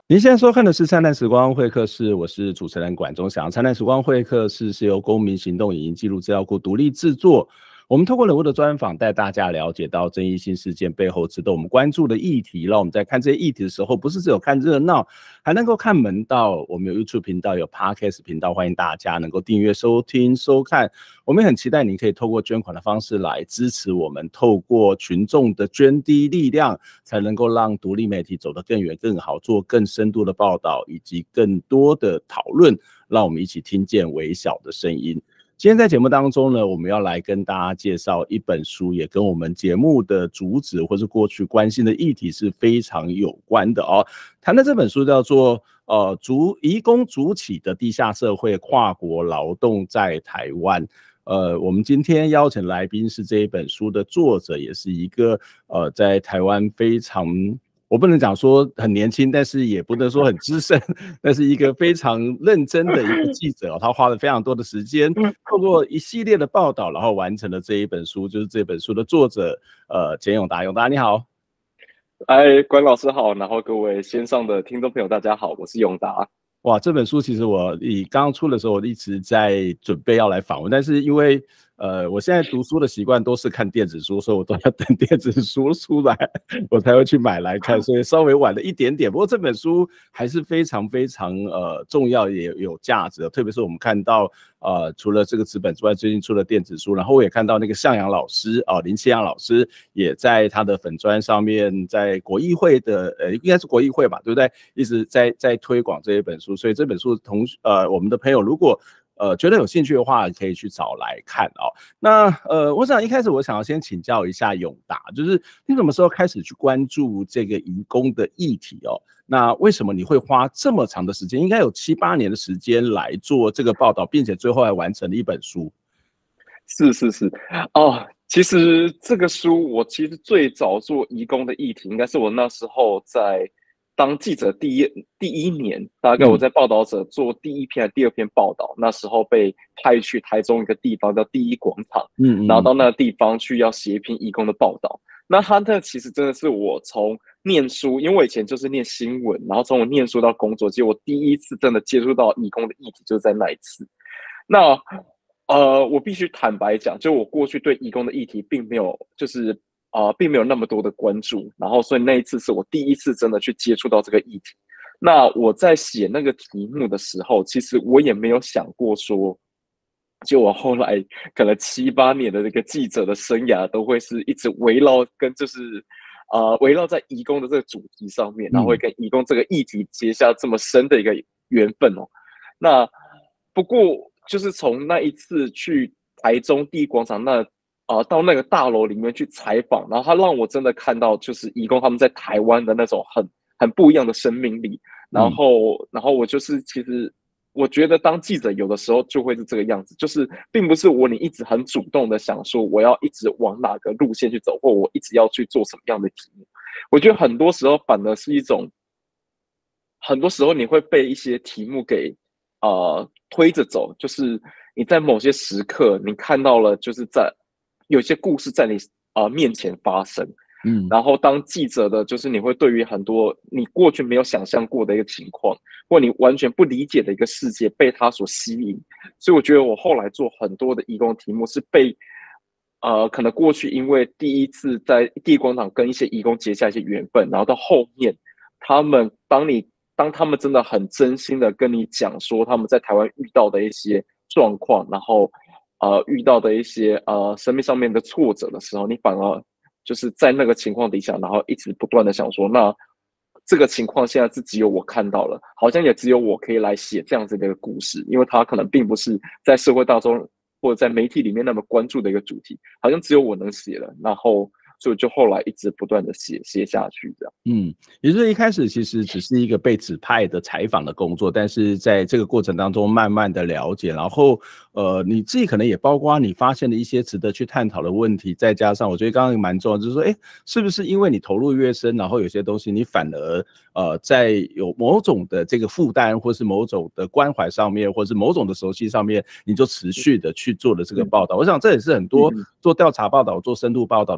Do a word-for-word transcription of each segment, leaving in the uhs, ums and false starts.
您现在收看的是灿烂时光会客室，我是主持人管中祥。灿烂时光会客室是由公民行动影音记录资料库独立制作，我们透过人物的专访，带大家了解到争议性事件背后值得我们关注的议题，让我们在看这些议题的时候，不是只有看热闹，还能够看门道。我们有 YouTube 频道，有 Podcast 频道，欢迎大家能够订阅、收听、收看。我们很期待您可以透过捐款的方式来支持我们，透过群众的捐滴力量，才能够让独立媒体走得更远、更好，做更深度的报道，以及更多的讨论，让我们一起听见微小的声音。今天在节目当中呢，我们要来跟大家介绍一本书，也跟我们节目的主旨或是过去关心的议题是非常有关的哦。谈的这本书叫做呃逐移工逐起的地下社会跨国劳动在台湾。呃，我们今天邀请来宾是这一本书的作者，也是一个呃在台湾非常，我不能讲说很年轻，但是也不能说很资深，但是一个非常认真的一个记者、哦、他花了非常多的时间，透过一系列的报道，然后完成了这一本书，就是这本书的作者呃简永达。永达你好。 哎，关老师好，然后各位线上的听众朋友大家好，我是永达。 哇，这本书其实我以刚刚出的时候，我一直在准备要来访问，但是因为呃，我现在读书的习惯都是看电子书，所以我都要等电子书出来，我才会去买来看，所以稍微晚了一点点。不过这本书还是非常非常呃重要，也有价值的。特别是我们看到呃，除了这个纸本之外，最近出了电子书，然后我也看到那个向阳老师啊、呃，林千阳老师也在他的粉专上面，在国议会的呃，应该是国议会吧，对不对？一直在在推广这一本书，所以这本书同呃，我们的朋友如果呃，觉得有兴趣的话，可以去找来看哦。那呃，我想一开始我想要先请教一下永达，就是你什么时候开始去关注这个移工的议题哦？那为什么你会花这么长的时间，应该有七八年的时间来做这个报道，并且最后还完成了一本书？ 是是是，哦，其实这个书我其实最早做移工的议题，应该是我那时候在当记者第一第一年，大概我在报道者做第一篇还第二篇报道，那时候被派去台中一个地方叫第一广场， 嗯嗯， 然后到那个地方去要写一篇移工的报道。那他那其实真的是我从念书，因为我以前就是念新闻，然后从我念书到工作，其实我第一次真的接触到移工的议题，就是在那一次。那呃，我必须坦白讲，就我过去对移工的议题并没有，就是呃，并没有那么多的关注，然后所以那一次是我第一次真的去接触到这个议题。那我在写那个题目的时候，其实我也没有想过说，就我后来可能七八年的这个记者的生涯，都会是一直围绕跟就是呃围绕在移工的这个主题上面，然后会跟移工这个议题结下这么深的一个缘分哦。那不过就是从那一次去台中第一广场那呃到那个大楼里面去采访，然后他让我真的看到就是移工他们在台湾的那种很很不一样的生命力，然后、嗯、然后我就是其实我觉得当记者有的时候就会是这个样子，就是并不是我你一直很主动的想说我要一直往哪个路线去走，或我一直要去做什么样的题目，我觉得很多时候反而是一种，很多时候你会被一些题目给呃推着走，就是你在某些时刻你看到了，就是在有些故事在你呃面前发生，嗯，然后当记者的，就是你会对于很多你过去没有想象过的一个情况，或你完全不理解的一个世界被它所吸引，所以我觉得我后来做很多的移工题目是被呃可能过去因为第一次在第一广场跟一些移工结下一些缘分，然后到后面他们当你当他们真的很真心的跟你讲说他们在台湾遇到的一些状况，然后呃遇到的一些呃生命上面的挫折的时候，你反而就是在那个情况底下，然后一直不断的想说，那这个情况现在是只有我看到了，好像也只有我可以来写这样子的一个故事，因为它可能并不是在社会大众或者在媒体里面那么关注的一个主题，好像只有我能写了，然后所以就后来一直不断的写写下去这样。 嗯，也就是一开始其实只是一个被指派的采访的工作，但是在这个过程当中慢慢的了解，然后呃你自己可能也包括你发现的一些值得去探讨的问题，再加上我觉得刚刚蛮重要，就是说，哎，是不是因为你投入越深，然后有些东西你反而呃在有某种的这个负担，或是某种的关怀上面，或是某种的熟悉上面，你就持续的去做了这个报道。我想这也是很多做调查报道、做深度报道的记者，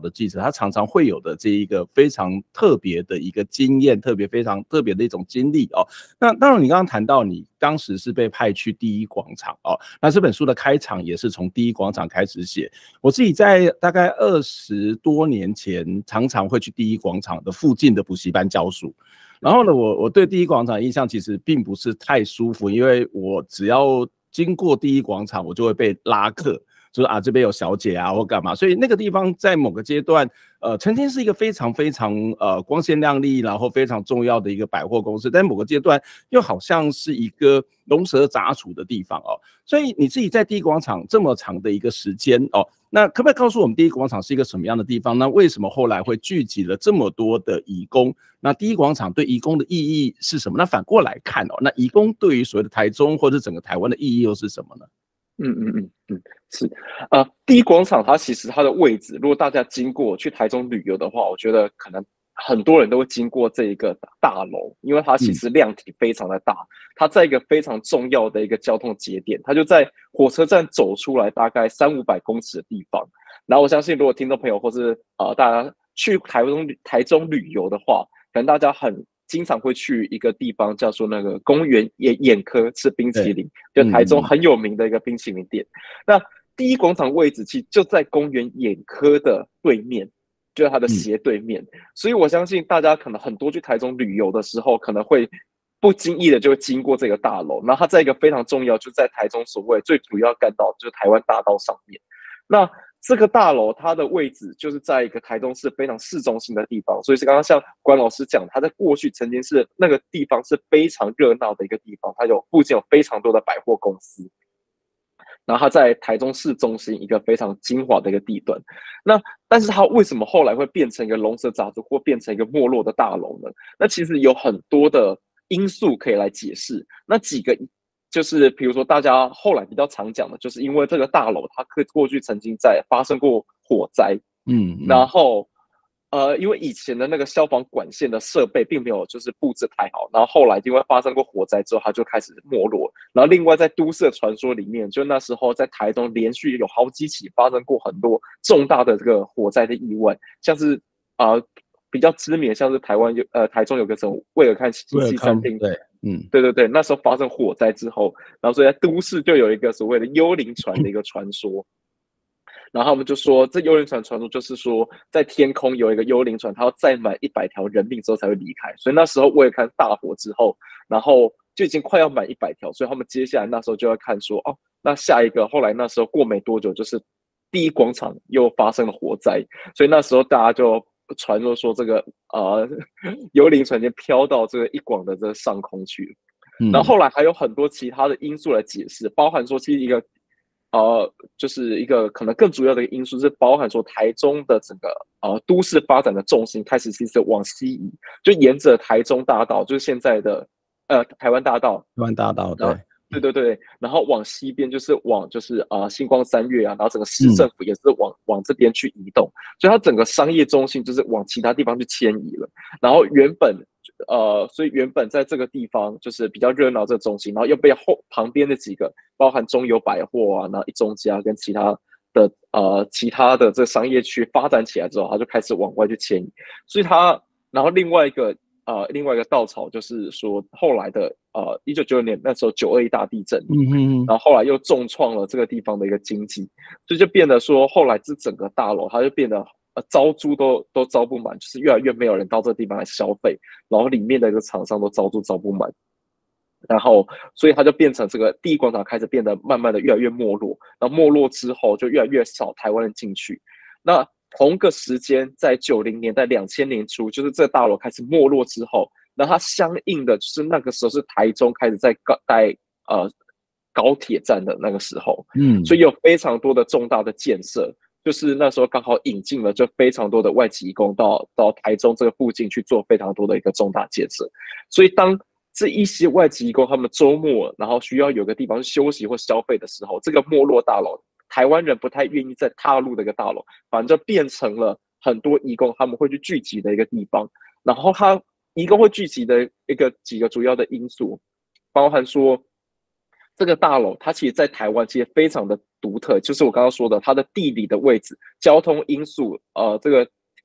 他常常会有的这一个非常特别的一个经验，特别非常特别的一种经历哦。那当然，你刚刚谈到你当时是被派去第一广场哦，那这本书的开场也是从第一广场开始写。我自己在大概二十多年前，常常会去第一广场的附近的补习班教书。然后呢，我我对第一广场印象其实并不是太舒服，因为我只要经过第一广场，我就会被拉客，就是啊这边有小姐啊或干嘛，所以那个地方在某个阶段，呃，曾经是一个非常非常呃光鲜亮丽，然后非常重要的一个百货公司，但某个阶段又好像是一个龙蛇杂处的地方哦。所以你自己在第一广场这么长的一个时间哦，那可不可以告诉我们第一广场是一个什么样的地方？那为什么后来会聚集了这么多的移工？那第一广场对移工的意义是什么？那反过来看哦，那移工对于所谓的台中或者整个台湾的意义又是什么呢？ 嗯嗯嗯嗯，是，呃，第一广场它其实它的位置，如果大家经过去台中旅游的话，我觉得可能很多人都会经过这一个大楼，因为它其实量体非常的大，它在一个非常重要的一个交通节点，它就在火车站走出来大概三五百公尺的地方。然后我相信，如果听众朋友或是呃大家去台中台中旅游的话，可能大家很经常会去一个地方叫做那个公园眼眼科吃冰淇淋，就台中很有名的一个冰淇淋店。嗯、那第一广场位置其实就在公园眼科的对面，就是它的斜对面。嗯、所以我相信大家可能很多去台中旅游的时候，可能会不经意的就会经过这个大楼。然后它在一个非常重要，就在台中所谓最主要干道，就是台湾大道上面。那这个大楼它的位置就是在一个台中市非常市中心的地方，所以是刚刚像关老师讲，他在过去曾经是那个地方是非常热闹的一个地方，它有附近有非常多的百货公司，然后它在台中市中心一个非常精华的一个地段。那但是它为什么后来会变成一个龙蛇杂处或变成一个没落的大楼呢？那其实有很多的因素可以来解释，那几个就是比如说大家后来比较常讲的，就是因为这个大楼它过去曾经在发生过火灾，嗯，然后呃，因为以前的那个消防管线的设备并没有就是布置太好，然后后来因为发生过火灾之后，它就开始没落。然后另外在都市传说里面，就那时候在台中连续有好几起发生过很多重大的这个火灾的意外，像是啊、呃、比较知名的，像是台湾有呃台中有个什么威尔康西餐厅， 对，嗯， 对对对，那时候发生火灾之后，然后所以在都市就有一个所谓的幽灵船的一个传说。然后我们就说，这幽灵船传说就是说，在天空有一个幽灵船，它要载满一百条人命之后才会离开。所以那时候我也看大火之后，然后就已经快要满一百条，所以他们接下来那时候就要看说，哦，那下一个后来那时候过没多久，就是第一广场又发生了火灾，所以那时候大家就传说说这个呃幽灵船就飘到这个一广的这个上空去了。嗯、然后后来还有很多其他的因素来解释，包含说其实一个。呃，就是一个可能更主要的一个因素是包含说台中的整个呃都市发展的重心开始其实往西移，就沿着台中大道，就是现在的呃台湾大道， 台湾大道，对， 对对对，然后往西边就是往就是呃星光三月啊，然后整个市政府也是往、嗯、往这边去移动，所以它整个商业中心就是往其他地方去迁移了，然后原本。呃，所以原本在这个地方就是比较热闹这个中心，然后又被后旁边的几个，包含中友百货啊，然后一中家跟其他的呃其他的这个商业区发展起来之后，它就开始往外去迁移。所以它，然后另外一个呃另外一个稻草就是说，后来的呃一九九九年那时候九二一大地震，嗯哼，然后后来又重创了这个地方的一个经济，所以就变得说后来这整个大楼它就变得。呃，招租都都招不满，就是越来越没有人到这个地方来消费，然后里面的一个厂商都招租招不满，然后所以它就变成这个第一广场开始变得慢慢的越来越没落，然后没落之后就越来越少台湾人进去。那同个时间，在九零年代、两千年初，就是这个大楼开始没落之后，那它相应的就是那个时候是台中开始在盖呃高铁站的那个时候，嗯，所以有非常多的重大的建设。就是那时候刚好引进了就非常多的外籍移工到到台中这个附近去做非常多的一个重大建设，所以当这一些外籍移工他们周末然后需要有个地方休息或消费的时候，这个没落大楼台湾人不太愿意再踏入的一个大楼，反正就变成了很多移工他们会去聚集的一个地方。然后他移工会聚集的一个几个主要的因素，包含说。这个大楼它其实在台湾其实非常的独特，就是我刚刚说的它的地理的位置、交通因素，呃，这个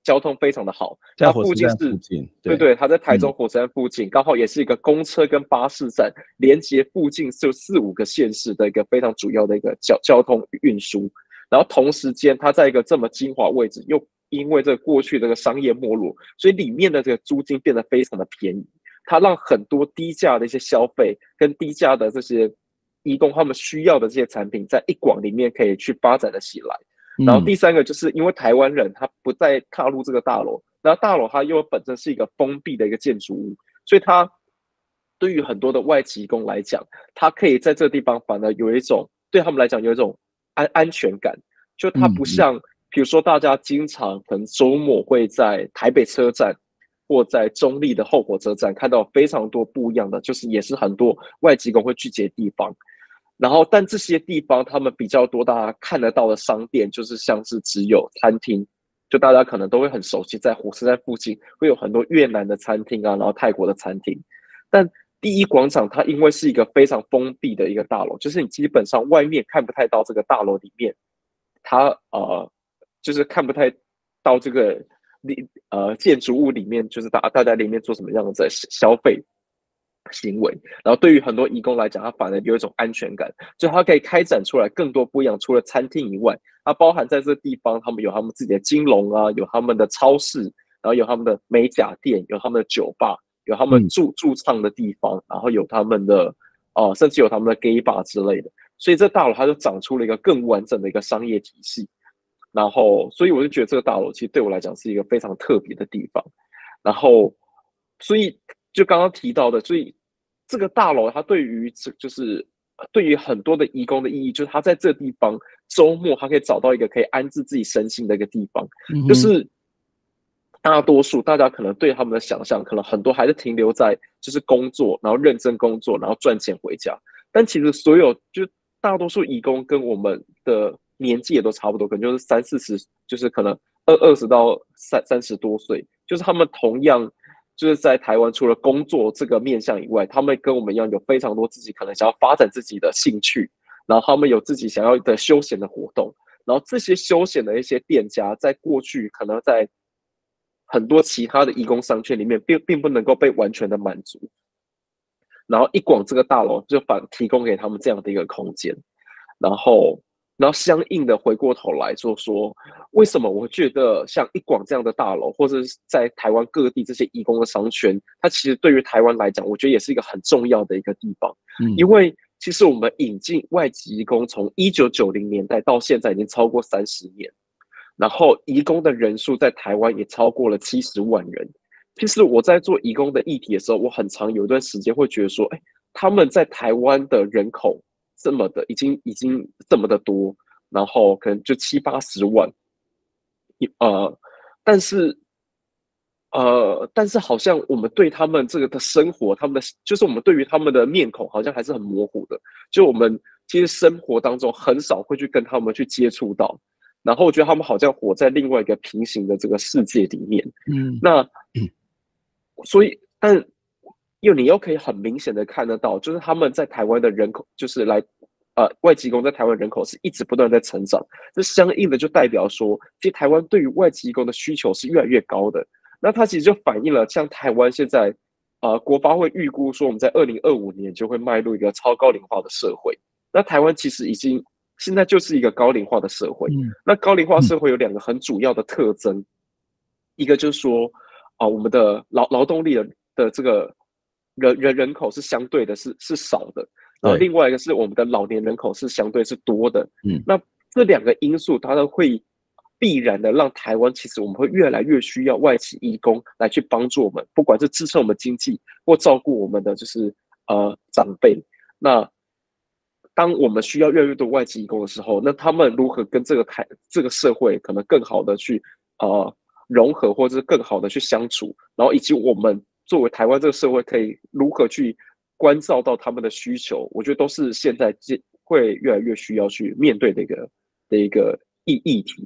交通非常的好， 在它火车站附近是， 附近，对对对，它在台中嗯火车站附近，刚好也是一个公车跟巴士站连接附近就四五个县市的一个非常主要的一个交交通运输。然后同时间，它在一个这么精华位置，又因为这个过去这个商业没落，所以里面的这个租金变得非常的便宜，它让很多低价的一些消费跟低价的这些移工他们需要的这些产品，在一广里面可以去发展的起来。然后嗯第三个就是因为台湾人他不再踏入这个大楼，然后大楼它又本身是一个封闭的一个建筑物，所以它对于很多的外籍工来讲，他可以在这个地方反而有一种对他们来讲有一种安安全感，就它嗯嗯不像比如说大家经常可能周末会在台北车站或在中立的后火车站看到非常多不一样的，就是也是很多外籍工会聚集的地方。然后，但这些地方他们比较多，大家看得到的商店，就是像是只有餐厅，就大家可能都会很熟悉，在火车站附近会有很多越南的餐厅啊，然后泰国的餐厅。但第一广场它因为是一个非常封闭的一个大楼，就是你基本上外面看不太到这个大楼里面，它呃就是看不太到这个里呃建筑物里面，就是大大家里面做什么样的消费行为。然后对于很多移工来讲，他反而有一种安全感，就他可以开展出来更多不一样。除了餐厅以外，它包含在这个地方，他们有他们自己的金融啊，有他们的超市，然后有他们的美甲店，有他们的酒吧，有他们嗯驻驻唱的地方，然后有他们的哦、呃，甚至有他们的 gay bar 之类的。所以这大楼它就长出了一个更完整的一个商业体系。然后，所以我就觉得这个大楼其实对我来讲是一个非常特别的地方。然后，所以就刚刚提到的，所以这个大楼它对于这就是对于很多的移工的意义，就是他在这个地方周末他可以找到一个可以安置自己身心的一个地方。 嗯哼就是大多数大家可能对他们的想象，可能很多还是停留在就是工作，然后认真工作，然后赚钱回家。但其实所有就大多数移工跟我们的年纪也都差不多，可能就是三四十，就是可能二二十到三三十多岁，就是他们同样就是在台湾除了工作这个面向以外，他们跟我们一样有非常多自己可能想要发展自己的兴趣，然后他们有自己想要的休闲的活动，然后这些休闲的一些店家，在过去可能在很多其他的移工商圈里面并并不能够被完全的满足。然后一广这个大楼就反提供给他们这样的一个空间。然后然后相应的回过头来说说，为什么我觉得像一广这样的大楼，或者是在台湾各地这些移工的商圈，它其实对于台湾来讲，我觉得也是一个很重要的一个地方。 嗯因为其实我们引进外籍移工从一九九零年代到现在已经超过三十年，然后移工的人数在台湾也超过了七十万人。其实我在做移工的议题的时候，我很长有一段时间会觉得说，哎，他们在台湾的人口这么的已经已经这么的多，然后可能就七八十万，呃，但是呃，但是好像我们对他们这个的生活，他们的就是我们对于他们的面孔好像还是很模糊的，就我们其实生活当中很少会去跟他们去接触到，然后我觉得他们好像活在另外一个平行的这个世界里面。 嗯那所以，但又你又可以很明显的看得到，就是他们在台湾的人口，就是来呃外籍工在台湾人口是一直不断在成长，这相应的就代表说，其实台湾对于外籍工的需求是越来越高的。那它其实就反映了，像台湾现在，呃，国发会预估说，我们在二零二五年就会迈入一个超高龄化的社会。那台湾其实已经现在就是一个高龄化的社会。 嗯那高龄化嗯社会有两个很主要的特征，一个就是说，啊、呃，我们的劳劳动力的的这个人人人口是相对的是是少的，然后另外一个是我们的老年人口是相对是多的。 嗯， 那这两个因素，它都会必然的让台湾其实我们会越来越需要外籍移工来去帮助我们，不管是支撑我们经济或照顾我们的就是呃长辈。那当我们需要越来越多外籍移工的时候，那他们如何跟这个台这个社会可能更好的去呃融合，或者是更好的去相处，然后以及我们作为台湾这个社会可以如何去关照到他们的需求，我觉得都是现在会越来越需要去面对的一个的一个议议题。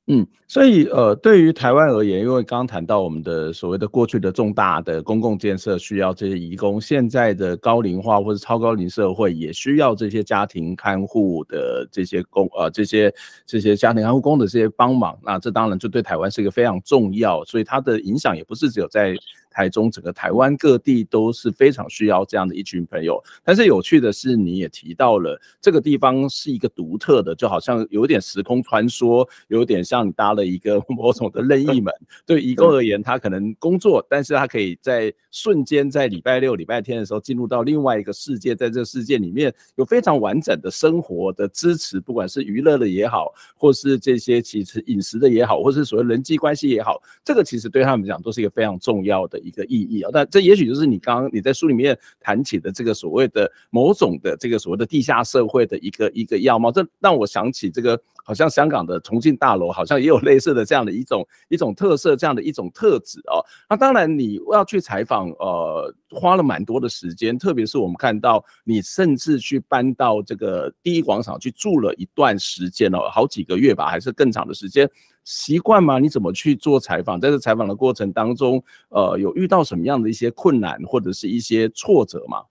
嗯，所以呃，对于台湾而言，因为刚刚谈到我们的所谓的过去的重大的公共建设需要这些移工，现在的高龄化或者超高龄社会也需要这些家庭看护的这些工呃这些这些家庭看护工的这些帮忙，那这当然就对台湾是一个非常重要，所以它的影响也不是只有在台中，整个台湾各地都是非常需要这样的一群朋友。但是有趣的是，你也提到了这个地方是一个独特的，就好像有点时空穿梭，有点像你搭了一个某种的任意门。对移工而言，他可能工作，但是他可以在瞬间在礼拜六、礼拜天的时候进入到另外一个世界，在这个世界里面有非常完整的生活的支持，不管是娱乐的也好，或是这些其实饮食的也好，或是所谓人际关系也好，这个其实对他们讲都是一个非常重要的一个意义啊。但这也许就是你刚刚你在书里面谈起的这个所谓的某种的这个所谓的地下社会的一个一个样貌，这让我想起这个好像香港的重庆大楼好像也有类似的这样的一种一种特色，这样的一种特质哦。那当然你要去采访，呃，花了蛮多的时间，特别是我们看到你甚至去搬到这个第一广场去住了一段时间哦，好几个月吧，还是更长的时间。习惯吗？你怎么去做采访？在这采访的过程当中，呃，有遇到什么样的一些困难或者是一些挫折吗？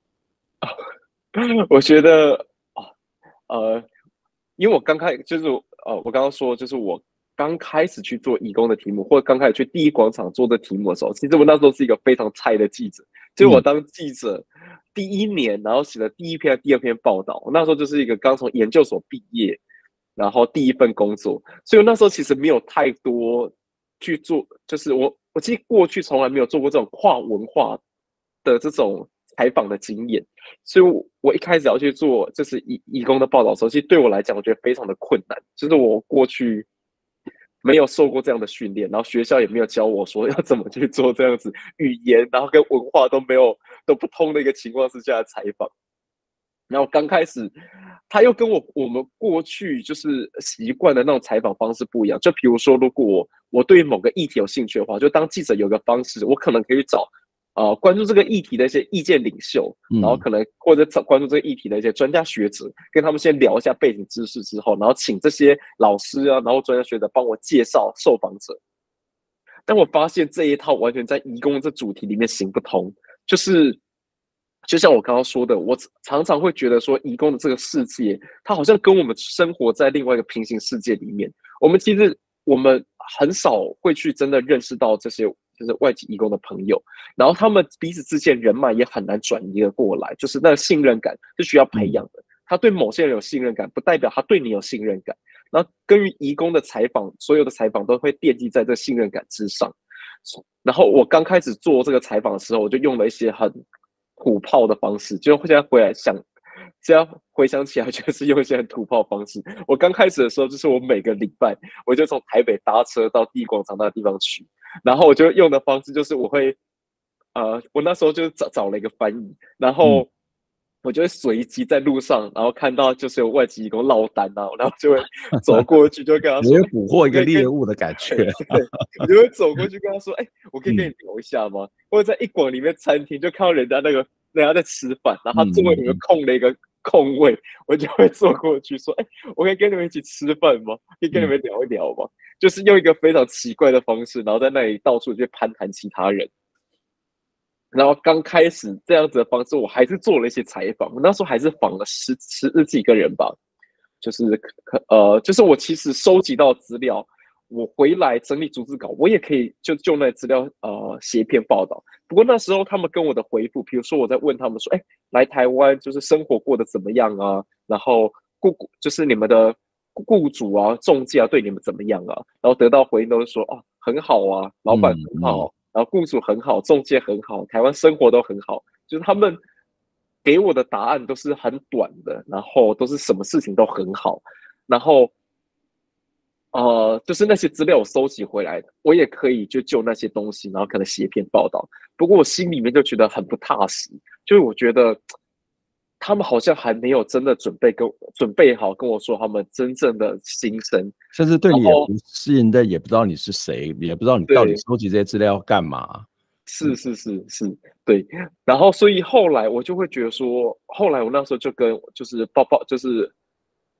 我觉得呃，因为我刚开就是呃，我刚刚说就是我刚开始去做义工的题目，或者刚开始去第一广场做这题目的时候，其实我那时候是一个非常菜的记者，就是我当记者第一年，然后写了第一篇、第二篇报道，我那时候就是一个刚从研究所毕业，然后第一份工作，所以我那时候其实没有太多去做，就是我我其实过去从来没有做过这种跨文化的这种采访的经验。所以我，我一开始要去做就是义义工的报道的时候，其实对我来讲，我觉得非常的困难。就是我过去没有受过这样的训练，然后学校也没有教我说要怎么去做这样子语言，然后跟文化都没有都不通的一个情况之下的采访。然后刚开始，他又跟我我们过去就是习惯的那种采访方式不一样。就比如说，如果我我对某个议题有兴趣的话，就当记者有个方式，我可能可以找呃关注这个议题的一些意见领袖，然后可能或者找关注这个议题的一些专家学者，跟他们先聊一下背景知识之后，然后请这些老师啊，然后专家学者帮我介绍受访者。但我发现这一套完全在移工这主题里面行不通，就是就像我刚刚说的，我常常会觉得说，移工的这个世界，它好像跟我们生活在另外一个平行世界里面。我们其实我们很少会去真的认识到这些就是外籍移工的朋友，然后他们彼此之间人脉也很难转移的过来，就是那个信任感是需要培养的。他对某些人有信任感，不代表他对你有信任感。然后关于移工的采访，所有的采访都会奠基在这信任感之上。然后我刚开始做这个采访的时候，我就用了一些很土炮的方式，就现在回来想，现在回想起来，就是用一些很土炮的方式。我刚开始的时候，就是我每个礼拜，我就从台北搭车到第一广场那个地方去，然后我就用的方式就是我会，呃，我那时候就找找了一个翻译，然后我就会随机在路上，然后看到就是有外籍移工落单啊，然后就会走过去，就会跟他说， 你会捕获一个我可以跟猎物的感觉。 对，我就会走过去跟他说：“哎、欸，我可以跟你聊一下吗？”或者在一广里面餐厅，就看到人家那个人家在吃饭，然后他座位里面空了一个空位，我就会坐过去说：“哎、欸，我可以跟你们一起吃饭吗？可以跟你们聊一聊吗？”就是用一个非常奇怪的方式，然后在那里到处去攀谈其他人。然后刚开始这样子的方式，我还是做了一些采访，我那时候还是访了十十几个人吧，就是呃，就是我其实收集到资料。我回来整理逐字稿，我也可以就就那资料呃写一篇报道。不过那时候他们跟我的回复，比如说我在问他们说，哎，来台湾就是生活过得怎么样啊？然后雇就是你们的雇主啊、中介啊对你们怎么样啊？然后得到回应都是说，哦，很好啊，老板很好，然后雇主很好，中介很好，台湾生活都很好。就是他们给我的答案都是很短的，然后都是什么事情都很好，然后。呃，就是那些资料我收集回来的，我也可以就就那些东西，然后可能写一篇报道。不过我心里面就觉得很不踏实，就是我觉得他们好像还没有真的准备跟准备好跟我说他们真正的心声， 甚至对你也不信任，也不知道你是谁，也不知道你到底收集这些资料要干嘛。 是是是是，对。然后所以后来我就会觉得说，后来我那时候就跟就是报报就是。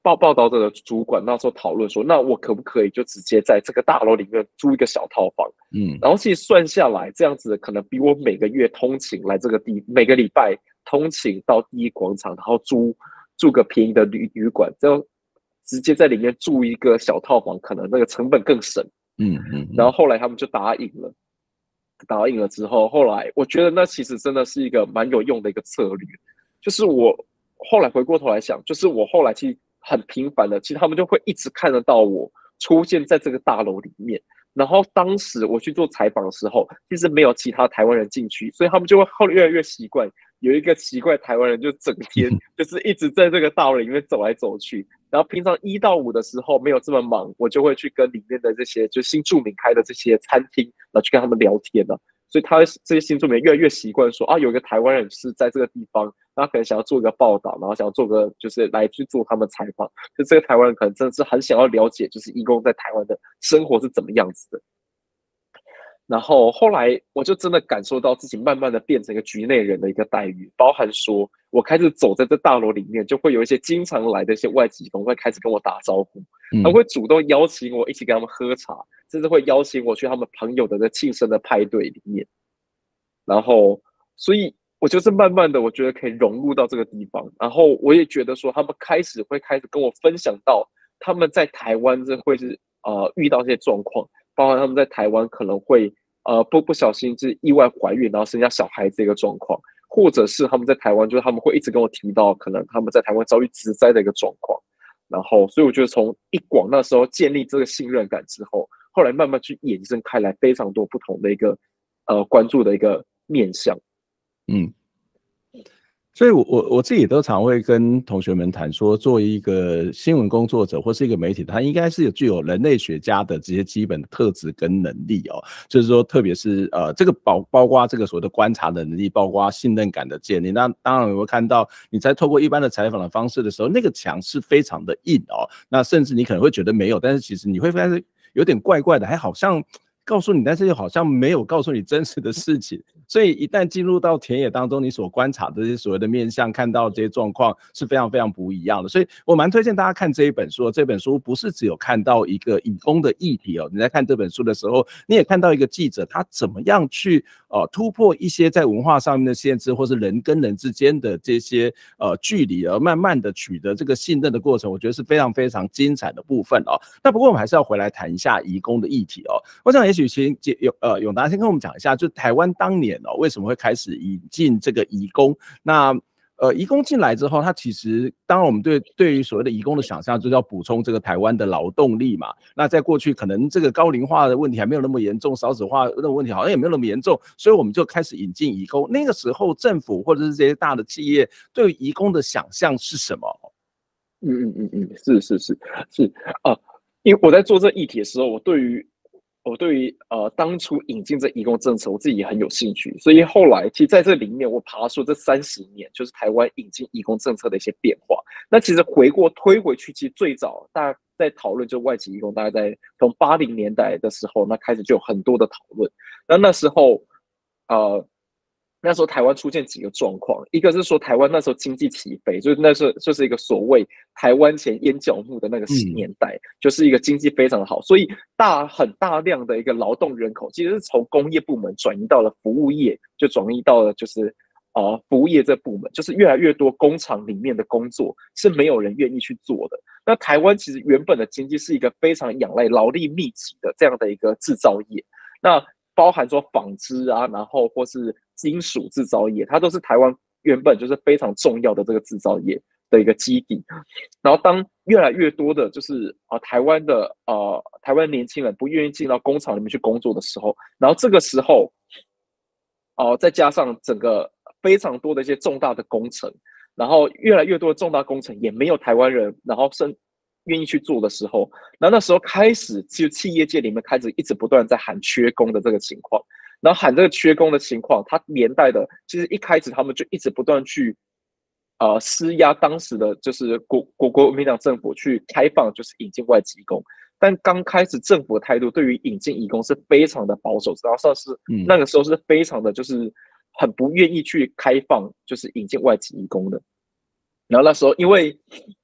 报报道者的主管那时候讨论说，那我可不可以就直接在这个大楼里面租一个小套房？嗯，然后其实算下来，这样子可能比我每个月通勤来这个地，每个礼拜通勤到第一广场，然后租住个便宜的旅旅馆，这样直接在里面住一个小套房，可能那个成本更省。嗯嗯，然后后来他们就答应了，答应了之后，后来我觉得那其实真的是一个蛮有用的一个策略，就是我后来回过头来想，就是我后来其实很频繁的，其实他们就会一直看得到我出现在这个大楼里面。然后当时我去做采访的时候，其实没有其他台湾人进去，所以他们就会后越来越习惯有一个奇怪台湾人，就整天就是一直在这个大楼里面走来走去。然后平常一到五的时候没有这么忙，我就会去跟里面的这些就新住民开的这些餐厅，然后去跟他们聊天了。所以他这些新住民越来越习惯说啊，有一个台湾人是在这个地方，他可能想要做一个报道，然后想要做个就是来去做他们采访。就这个台湾人可能真的是很想要了解，就是移工在台湾的生活是怎么样子的。然后后来我就真的感受到自己慢慢的变成一个局内人的一个待遇，包含说我开始走在这大楼里面，就会有一些经常来的一些外籍工会开始跟我打招呼，他们会主动邀请我一起跟他们喝茶，甚至会邀请我去他们朋友的那庆生的派对里面。然后，所以我就是慢慢的，我觉得可以融入到这个地方。然后我也觉得说，他们开始会开始跟我分享到他们在台湾这会是呃遇到这些状况，包括他们在台湾可能会呃不不小心就是意外怀孕，然后生下小孩这个状况，或者是他们在台湾就是他们会一直跟我提到可能他们在台湾遭遇职灾的一个状况。然后，所以我觉得从一广那时候建立这个信任感之后，后来慢慢去衍生开来非常多不同的一个呃关注的一个面向。 嗯。所以我，我我自己都常会跟同学们谈说，作为一个新闻工作者或是一个媒体，他应该是具有人类学家的这些基本的特质跟能力哦。就是说，特别是呃，这个包包括这个所谓的观察的能力，包括信任感的建立。那当然，我会看到你在透过一般的采访的方式的时候，那个墙是非常的硬哦。那甚至你可能会觉得没有，但是其实你会发现有点怪怪的，还好像告诉你，但是又好像没有告诉你真实的事情。所以一旦进入到田野当中，你所观察的这些所谓的面向，看到这些状况是非常非常不一样的。所以我蛮推荐大家看这一本书。这本书不是只有看到一个移工的议题哦，你在看这本书的时候，你也看到一个记者他怎么样去呃突破一些在文化上面的限制，或是人跟人之间的这些呃距离，而慢慢的取得这个信任的过程，我觉得是非常非常精彩的部分哦。那不过我们还是要回来谈一下移工的议题哦。我想也许先有呃永达先跟我们讲一下，就台湾当年哦为什么会开始引进这个移工？那呃移工进来之后，他其实当然我们对对于所谓的移工的想象就是要补充这个台湾的劳动力嘛。那在过去可能这个高龄化的问题还没有那么严重，少子化的问题好像也没有那么严重，所以我们就开始引进移工。那个时候政府或者是这些大的企业对于移工的想象是什么？ 嗯嗯嗯嗯，是是是是啊，因为我在做这议题的时候，我对于我对于呃当初引进这移工政策，我自己也很有兴趣，所以后来其实在这里面，我爬出这三十年，就是台湾引进移工政策的一些变化。那其实回过推回去，其实最早大家在讨论就外籍移工，大概在从八零年代的时候，那开始就有很多的讨论。那那时候呃。那时候台湾出现几个状况，一个是说台湾那时候经济起飞，就是那时候就是一个所谓台湾前烟角木的那个年代，嗯、就是一个经济非常好，所以大很大量的一个劳动人口其实是从工业部门转移到了服务业，就转移到了就是呃服务业这部门，就是越来越多工厂里面的工作是没有人愿意去做的。那台湾其实原本的经济是一个非常仰赖劳力密集的这样的一个制造业，那包含说纺织啊，然后或是金属制造业，它都是台湾原本就是非常重要的这个制造业的一个基地。然后当越来越多的就是啊、呃、台湾的呃台湾年轻人不愿意进到工厂里面去工作的时候，然后这个时候哦、呃、再加上整个非常多的一些重大的工程，然后越来越多的重大工程也没有台湾人，然后甚愿意去做的时候，那那时候开始就企业界里面开始一直不断在喊缺工的这个情况，然后喊这个缺工的情况，它连带的其实一开始他们就一直不断去呃施压当时的就是国国国民党政府去开放就是引进外籍工，但刚开始政府的态度对于引进移工是非常的保守，然后算是那个时候是非常的就是很不愿意去开放就是引进外籍移工的，然后那时候因为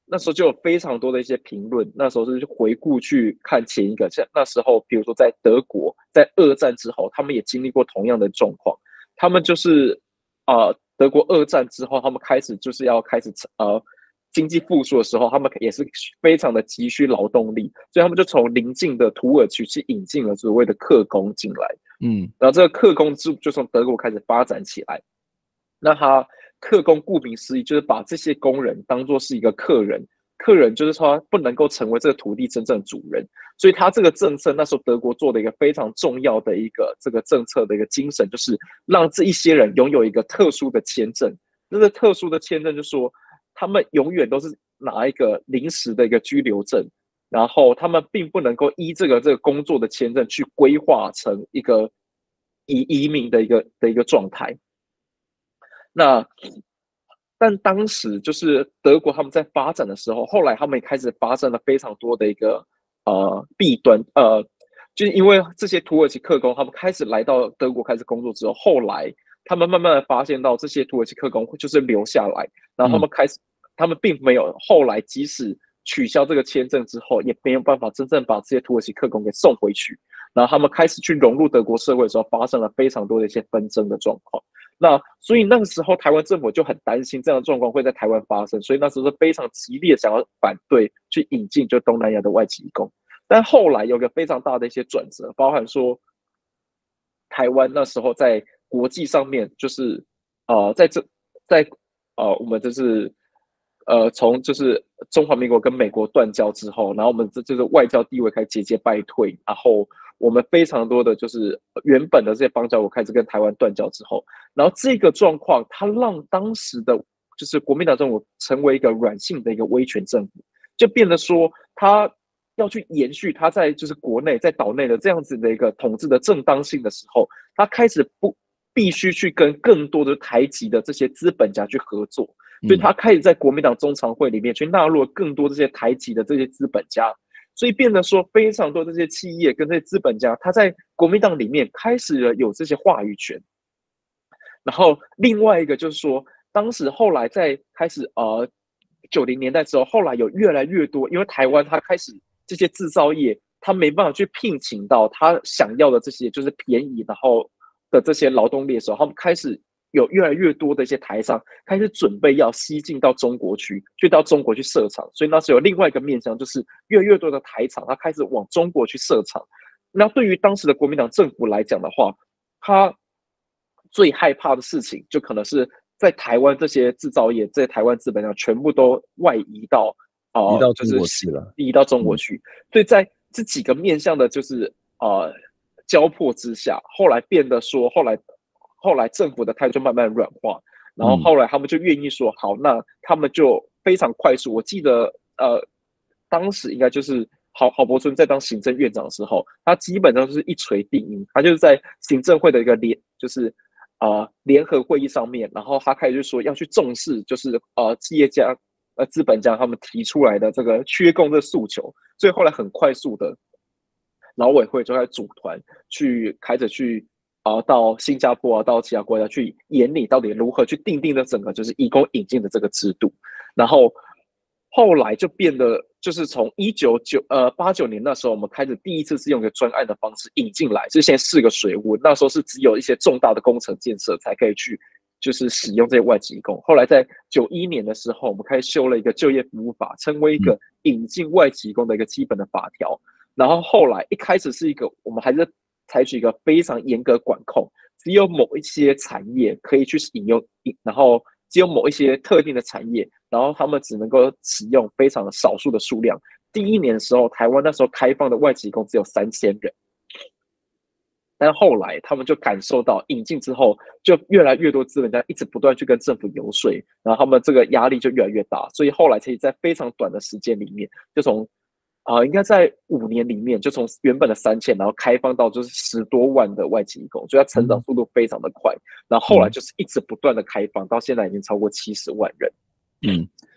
那时候就有非常多的一些评论，那时候是回顾去看前一个，像那时候，比如说在德国，在二战之后，他们也经历过同样的状况，他们就是呃，德国二战之后，他们开始就是要开始呃经济复苏的时候，他们也是非常的急需劳动力，所以他们就从邻近的土耳其去引进了所谓的客工进来，嗯，然后这个客工就就从德国开始发展起来。那他客工顾名思义就是把这些工人当作是一个客人，客人就是说他不能够成为这个土地真正的主人，所以他这个政策那时候德国做的一个非常重要的一个这个政策的一个精神，就是让这一些人拥有一个特殊的签证。这个特殊的签证就是说他们永远都是拿一个临时的一个居留证，然后他们并不能够依这个这个工作的签证去规划成一个移移民的一个的一个状态。那但当时就是德国他们在发展的时候，后来他们也开始发生了非常多的一个呃弊端，呃，就是因为这些土耳其客工他们开始来到德国开始工作之后，后来他们慢慢的发现到这些土耳其客工就是留下来，然后他们开始、嗯、他们并没有后来即使取消这个签证之后，也没有办法真正把这些土耳其客工给送回去，然后他们开始去融入德国社会的时候，发生了非常多的一些纷争的状况。那所以那个时候台湾政府就很担心这样的状况会在台湾发生，所以那时候是非常极力的想要反对去引进就东南亚的外籍移工。但后来有个非常大的一些转折，包含说台湾那时候在国际上面就是呃在这在呃我们就是呃从就是中华民国跟美国断交之后，然后我们这就是外交地位开始节节败退，然后我们非常多的就是原本的这些邦交国开始跟台湾断交之后，然后这个状况它让当时的就是国民党政府成为一个软性的一个威权政府，就变得说他要去延续他在就是国内在岛内的这样子的一个统治的正当性的时候，他开始不必须去跟更多的台籍的这些资本家去合作，所以他开始在国民党中常会里面去纳入了更多这些台籍的这些资本家，所以变得说非常多这些企业跟这些资本家，他在国民党里面开始了有这些话语权。然后另外一个就是说，当时后来在开始呃九零年代之后，后来有越来越多，因为台湾它开始这些制造业，它没办法去聘请到他想要的这些就是便宜然后的这些劳动力的时候，他们开始有越来越多的一些台商开始准备要西进到中国去，去到中国去设厂，所以那时候有另外一个面向，就是越来越多的台厂，它开始往中国去设厂。那对于当时的国民党政府来讲的话，他最害怕的事情就可能是在台湾这些制造业，在台湾资本上全部都外移到呃，移到中国去了， 移到中国去。嗯、所以在这几个面向的，就是呃交迫之下，后来变得说，后来后来政府的态度就慢慢软化，然后后来他们就愿意说，好，那他们就非常快速。我记得呃，当时应该就是郝郝柏村在当行政院长的时候，他基本上就是一锤定音，他就是在行政会的一个联，就是呃联合会议上面，然后他开始就说要去重视，就是呃企业家、呃资本家他们提出来的这个缺工的诉求，所以后来很快速的，劳委会就开始组团去开始去啊、呃、到新加坡啊，到其他国家去研拟到底如何去订定的整个就是移工引进的这个制度，然后后来就变得就是从一九九呃八九年那时候，我们开始第一次是用一个专案的方式引进来，是先试个水温，那时候是只有一些重大的工程建设才可以去就是使用这些外籍工。后来在九一年的时候，我们开始修了一个就业服务法，成为一个引进外籍工的一个基本的法条。然后后来一开始是一个，我们还是采取一个非常严格管控，只有某一些产业可以去引用，然后只有某一些特定的产业，然后他们只能够使用非常少数的数量。第一年的时候，台湾那时候开放的外籍工只有三千人，但后来他们就感受到引进之后，就越来越多资本家一直不断去跟政府游说，然后他们这个压力就越来越大，所以后来可以在非常短的时间里面，就从啊、呃，应该在五年里面，就从原本的三千，然后开放到就是十多万的外籍移工，所以它成长速度非常的快。然后后来就是一直不断的开放，到现在已经超过七十万人。 嗯，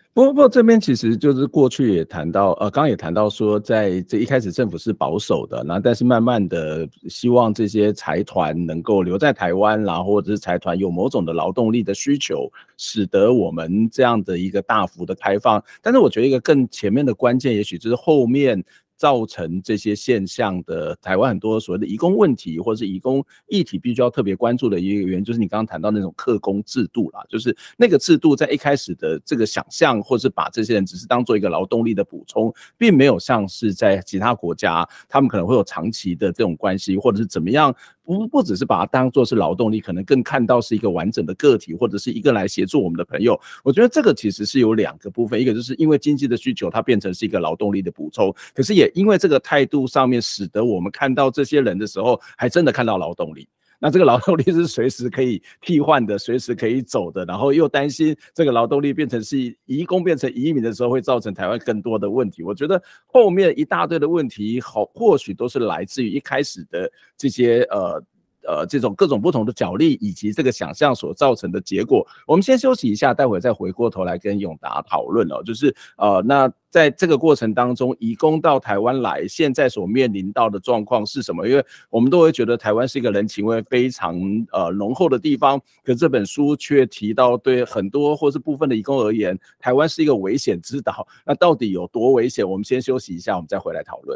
不过，不过这边其实就是过去也谈到，呃，刚刚也谈到说，在这一开始政府是保守的，那但是慢慢的希望这些财团能够留在台湾，然后或者是财团有某种的劳动力的需求，使得我们这样的一个大幅的开放。但是我觉得一个更前面的关键，也许就是后面造成这些现象的台湾很多所谓的移工问题，或者是移工议题必须要特别关注的一个原因，就是你刚刚谈到那种客工制度啦，就是那个制度在一开始的这个想象，或是把这些人只是当做一个劳动力的补充，并没有像是在其他国家，他们可能会有长期的这种关系，或者是怎么样。不不只是把它当作是劳动力，可能更看到是一个完整的个体，或者是一个来协助我们的朋友。我觉得这个其实是有两个部分，一个就是因为经济的需求，它变成是一个劳动力的补充，可是也因为这个态度上面，使得我们看到这些人的时候，还真的看到劳动力。那这个劳动力是随时可以替换的，随时可以走的，然后又担心这个劳动力变成是移工变成移民的时候，会造成台湾更多的问题。我觉得后面一大堆的问题，好，或许都是来自于一开始的这些呃。呃，这种各种不同的角力以及这个想象所造成的结果，我们先休息一下，待会再回过头来跟永达讨论哦。就是呃，那在这个过程当中，移工到台湾来，现在所面临到的状况是什么？因为我们都会觉得台湾是一个人情味非常呃浓厚的地方，可这本书却提到，对很多或是部分的移工而言，台湾是一个危险之岛。那到底有多危险？我们先休息一下，我们再回来讨论。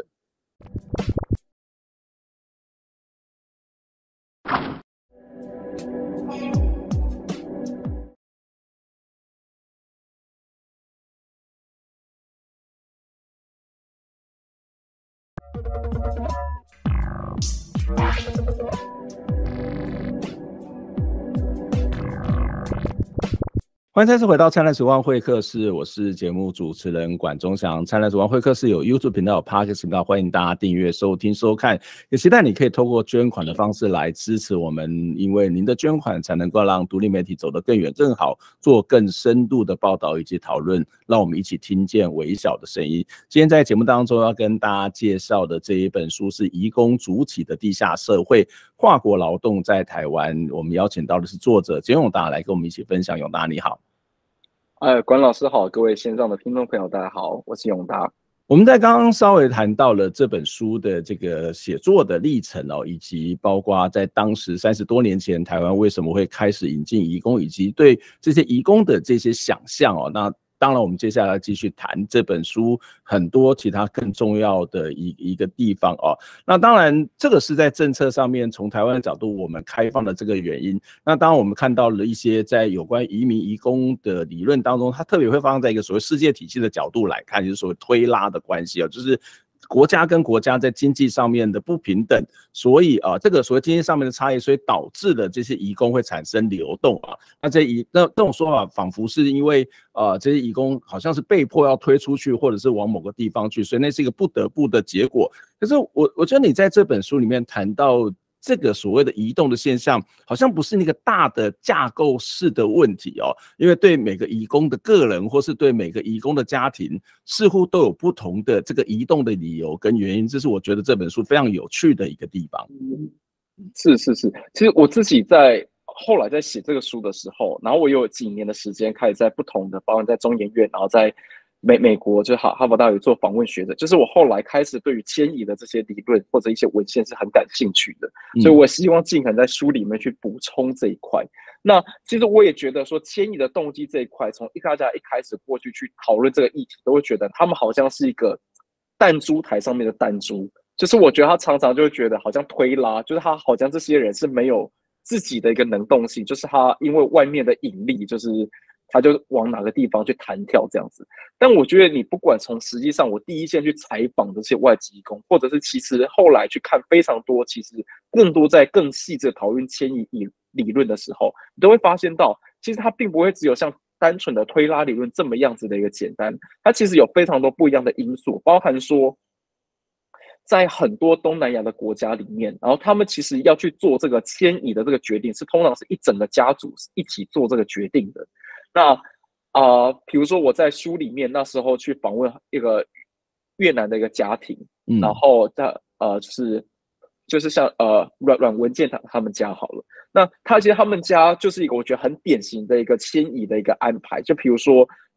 欢迎再次回到灿烂时光会客室，我是节目主持人管中祥。灿烂时光会客室有 YouTube 频道、有 Podcast 频道，欢迎大家订阅、收听、收看。也期待你可以透过捐款的方式来支持我们，因为您的捐款才能够让独立媒体走得更远、更好，做更深度的报道以及讨论，让我们一起听见微小的声音。今天在节目当中要跟大家介绍的这一本书是《移工主体的地下社会：跨国劳动在台湾》，我们邀请到的是作者简永达来跟我们一起分享。永达你好。 哎，管老师好，各位线上的听众朋友，大家好，我是永达。 我们在刚刚稍微谈到了这本书的这个写作的历程哦，以及包括在当时三十多年前台湾为什么会开始引进移工，以及对这些移工的这些想象哦。那当然，我们接下来继续谈这本书很多其他更重要的一一个地方哦。那当然，这个是在政策上面从台湾的角度我们开放的这个原因。那当然，我们看到了一些在有关移民移工的理论当中，它特别会放在一个所谓世界体系的角度来看，就是所谓推拉的关系哦，就是国家跟国家在经济上面的不平等，所以啊、呃，这个所谓经济上面的差异，所以导致了这些移工会产生流动啊。那这移那这种说法，仿佛是因为呃这些移工好像是被迫要推出去，或者是往某个地方去，所以那是一个不得不的结果。可是我我觉得你在这本书里面谈到这个所谓的移动的现象，好像不是那个大的架构式的问题哦，因为对每个移工的个人，或是对每个移工的家庭，似乎都有不同的这个移动的理由跟原因，这是我觉得这本书非常有趣的一个地方。 是是是，其实我自己在后来在写这个书的时候，然后我有几年的时间开始在不同的，包括在中研院，然后在美美国就哈哈佛大学做访问学者，就是我后来开始对于迁移的这些理论或者一些文献是很感兴趣的，所以我希望尽可能在书里面去补充这一块。嗯、那其实我也觉得说迁移的动机这一块，从一大家一开始过去去讨论这个议题，都会觉得他们好像是一个弹珠台上面的弹珠。就是我觉得他常常就会觉得好像推拉，就是他好像这些人是没有自己的一个能动性，就是他因为外面的引力，就是他就往哪个地方去弹跳这样子。但我觉得你不管从实际上我第一线去采访这些外籍移工，或者是其实后来去看非常多，其实更多在更细致讨论迁移理论的时候，你都会发现到，其实它并不会只有像单纯的推拉理论这么样子的一个简单，它其实有非常多不一样的因素，包含说。在很多东南亚的国家里面，然后他们其实要去做这个迁移的这个决定，是通常是一整个家族一起做这个决定的。那啊、呃，比如说我在书里面那时候去访问一个越南的一个家庭，嗯、然后在呃就是就是像呃阮阮文健他他们家好了，那他其实他们家就是一个我觉得很典型的一个迁移的一个安排，就比如说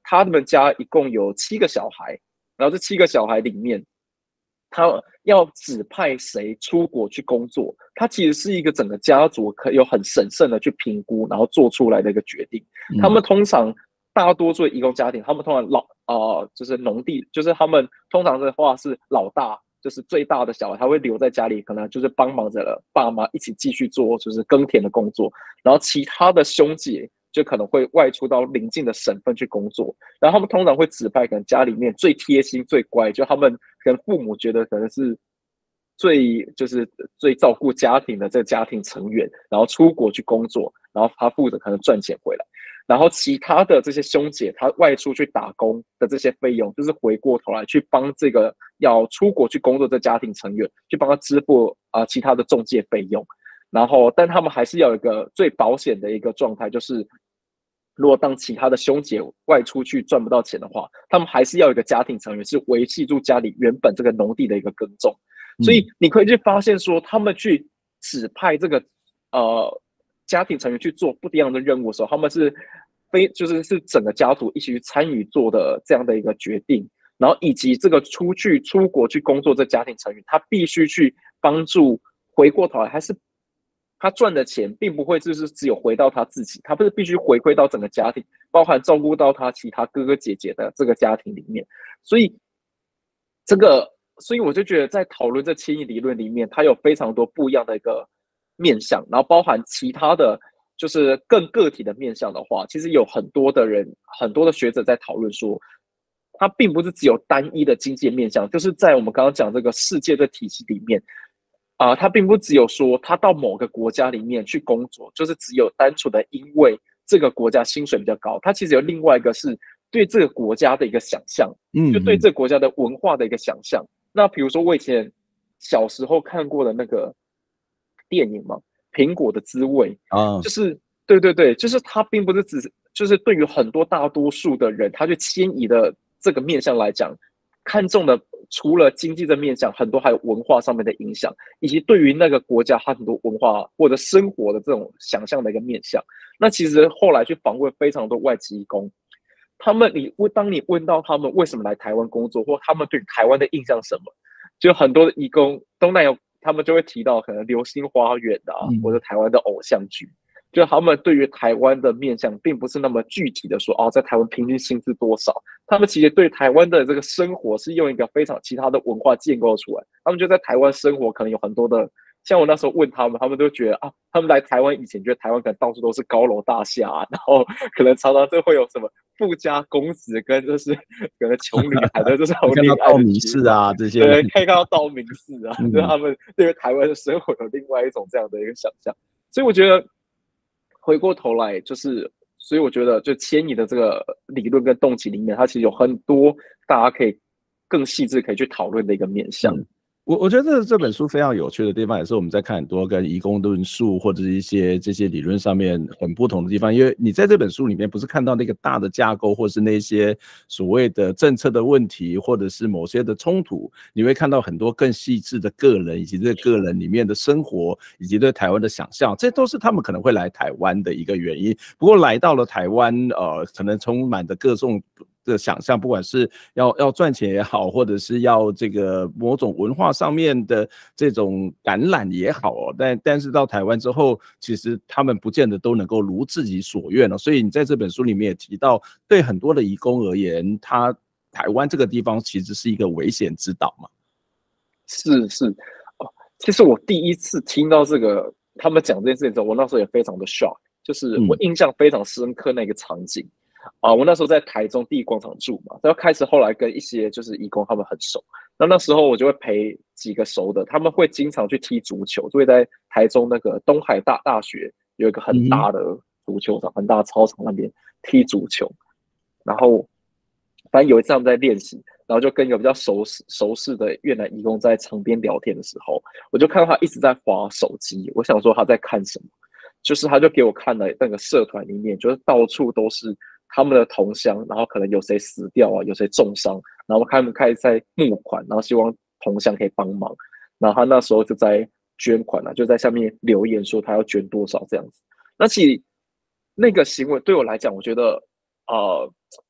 他们家一共有七个小孩，然后这七个小孩里面，他要指派谁出国去工作，他其实是一个整个家族可有很审慎的去评估，然后做出来的一个决定。嗯、他们通常大多数的移工家庭，他们通常老呃就是农地，就是他们通常的话是老大，就是最大的小孩，他会留在家里，可能就是帮忙着爸妈一起继续做就是耕田的工作，然后其他的兄姐就可能会外出到邻近的省份去工作，然后他们通常会指派可能家里面最贴心、最乖，就他们可能父母觉得可能是最就是最照顾家庭的这个家庭成员，然后出国去工作，然后他负责可能赚钱回来，然后其他的这些兄姐他外出去打工的这些费用，就是回过头来去帮这个要出国去工作的家庭成员去帮他支付啊、呃、其他的中介费用。然后，但他们还是要有一个最保险的一个状态，就是如果当其他的兄姐外出去赚不到钱的话，他们还是要有一个家庭成员是维系住家里原本这个农地的一个耕种。所以你可以去发现说，他们去指派这个呃家庭成员去做不一样的任务的时候，他们是非就是是整个家族一起去参与做的这样的一个决定，然后以及这个出去出国去工作这家庭成员，他必须去帮助回过头来还是。他赚的钱并不会就是只有回到他自己，他不是必须回馈到整个家庭，包含照顾到他其他哥哥姐姐的这个家庭里面。所以这个，所以我就觉得在讨论这迁移理论里面，它有非常多不一样的一个面向，然后包含其他的就是更个体的面向的话，其实有很多的人，很多的学者在讨论说，它并不是只有单一的经济面向，就是在我们刚刚讲这个世界的体系里面。啊、呃，他并不只有说他到某个国家里面去工作，就是只有单纯的因为这个国家薪水比较高，他其实有另外一个是对这个国家的一个想象，嗯，就对这个国家的文化的一个想象。那比如说我以前小时候看过的那个电影嘛，《苹果的滋味》啊，就是对对对，就是他并不是只是就是对于很多大多数的人，他去迁移的这个面向来讲，看重的。除了经济的面向，很多还有文化上面的影响，以及对于那个国家很多文化或者生活的这种想象的一个面向。那其实后来去访问非常多外籍移工，他们你当你问到他们为什么来台湾工作，或他们对台湾的印象什么，就很多的移工东南亚他们就会提到可能《流星花园》啊，嗯、或者台湾的偶像剧。就他们对于台湾的面向，并不是那么具体的说，哦，在台湾平均薪资多少？他们其实对台湾的这个生活是用一个非常其他的文化建构出来。他们就在台湾生活，可能有很多的，像我那时候问他们，他们都觉得啊，他们来台湾以前觉得台湾可能到处都是高楼大厦、啊，然后可能常常就会有什么富家公子跟就是可能穷女孩的这种恋爱的道士啊这些， 对，可以看到道明寺啊，嗯、就是他们对于台湾的生活有另外一种这样的一个想象。所以我觉得。回过头来，就是所以我觉得，就迁移的这个理论跟动机里面，它其实有很多大家可以更细致可以去讨论的一个面向。 嗯我我觉得这这本书非常有趣的地方，也是我们在看很多跟移工论述或者是一些这些理论上面很不同的地方。因为你在这本书里面不是看到那个大的架构，或是那些所谓的政策的问题，或者是某些的冲突，你会看到很多更细致的个人，以及这个人里面的生活，以及对台湾的想象，这都是他们可能会来台湾的一个原因。不过来到了台湾，呃，可能充满着各种。的想象，不管是要要赚钱也好，或者是要这个某种文化上面的这种感染也好哦，但但是到台湾之后，其实他们不见得都能够如自己所愿哦。所以你在这本书里面也提到，对很多的移工而言，他台湾这个地方其实是一个危险之岛嘛。 是是，其实我第一次听到这个他们讲这件事情之后，我那时候也非常的 shock， 就是我印象非常深刻那个场景。嗯啊、呃，我那时候在台中第一广场住嘛，然后开始后来跟一些就是移工他们很熟，那那时候我就会陪几个熟的，他们会经常去踢足球，就会在台中那个东海大大学有一个很大的足球场，嗯、很大的操场那边踢足球，然后反正有一次他们在练习，然后就跟一个比较熟熟识的越南移工在场边聊天的时候，我就看到他一直在滑手机，我想说他在看什么，就是他就给我看了那个社团里面，就是到处都是。他们的同乡，然后可能有谁死掉啊，有谁重伤，然后他们开始在募款，然后希望同乡可以帮忙。然后他那时候就在捐款啊，就在下面留言说他要捐多少这样子。那其实那个行为对我来讲，我觉得呃，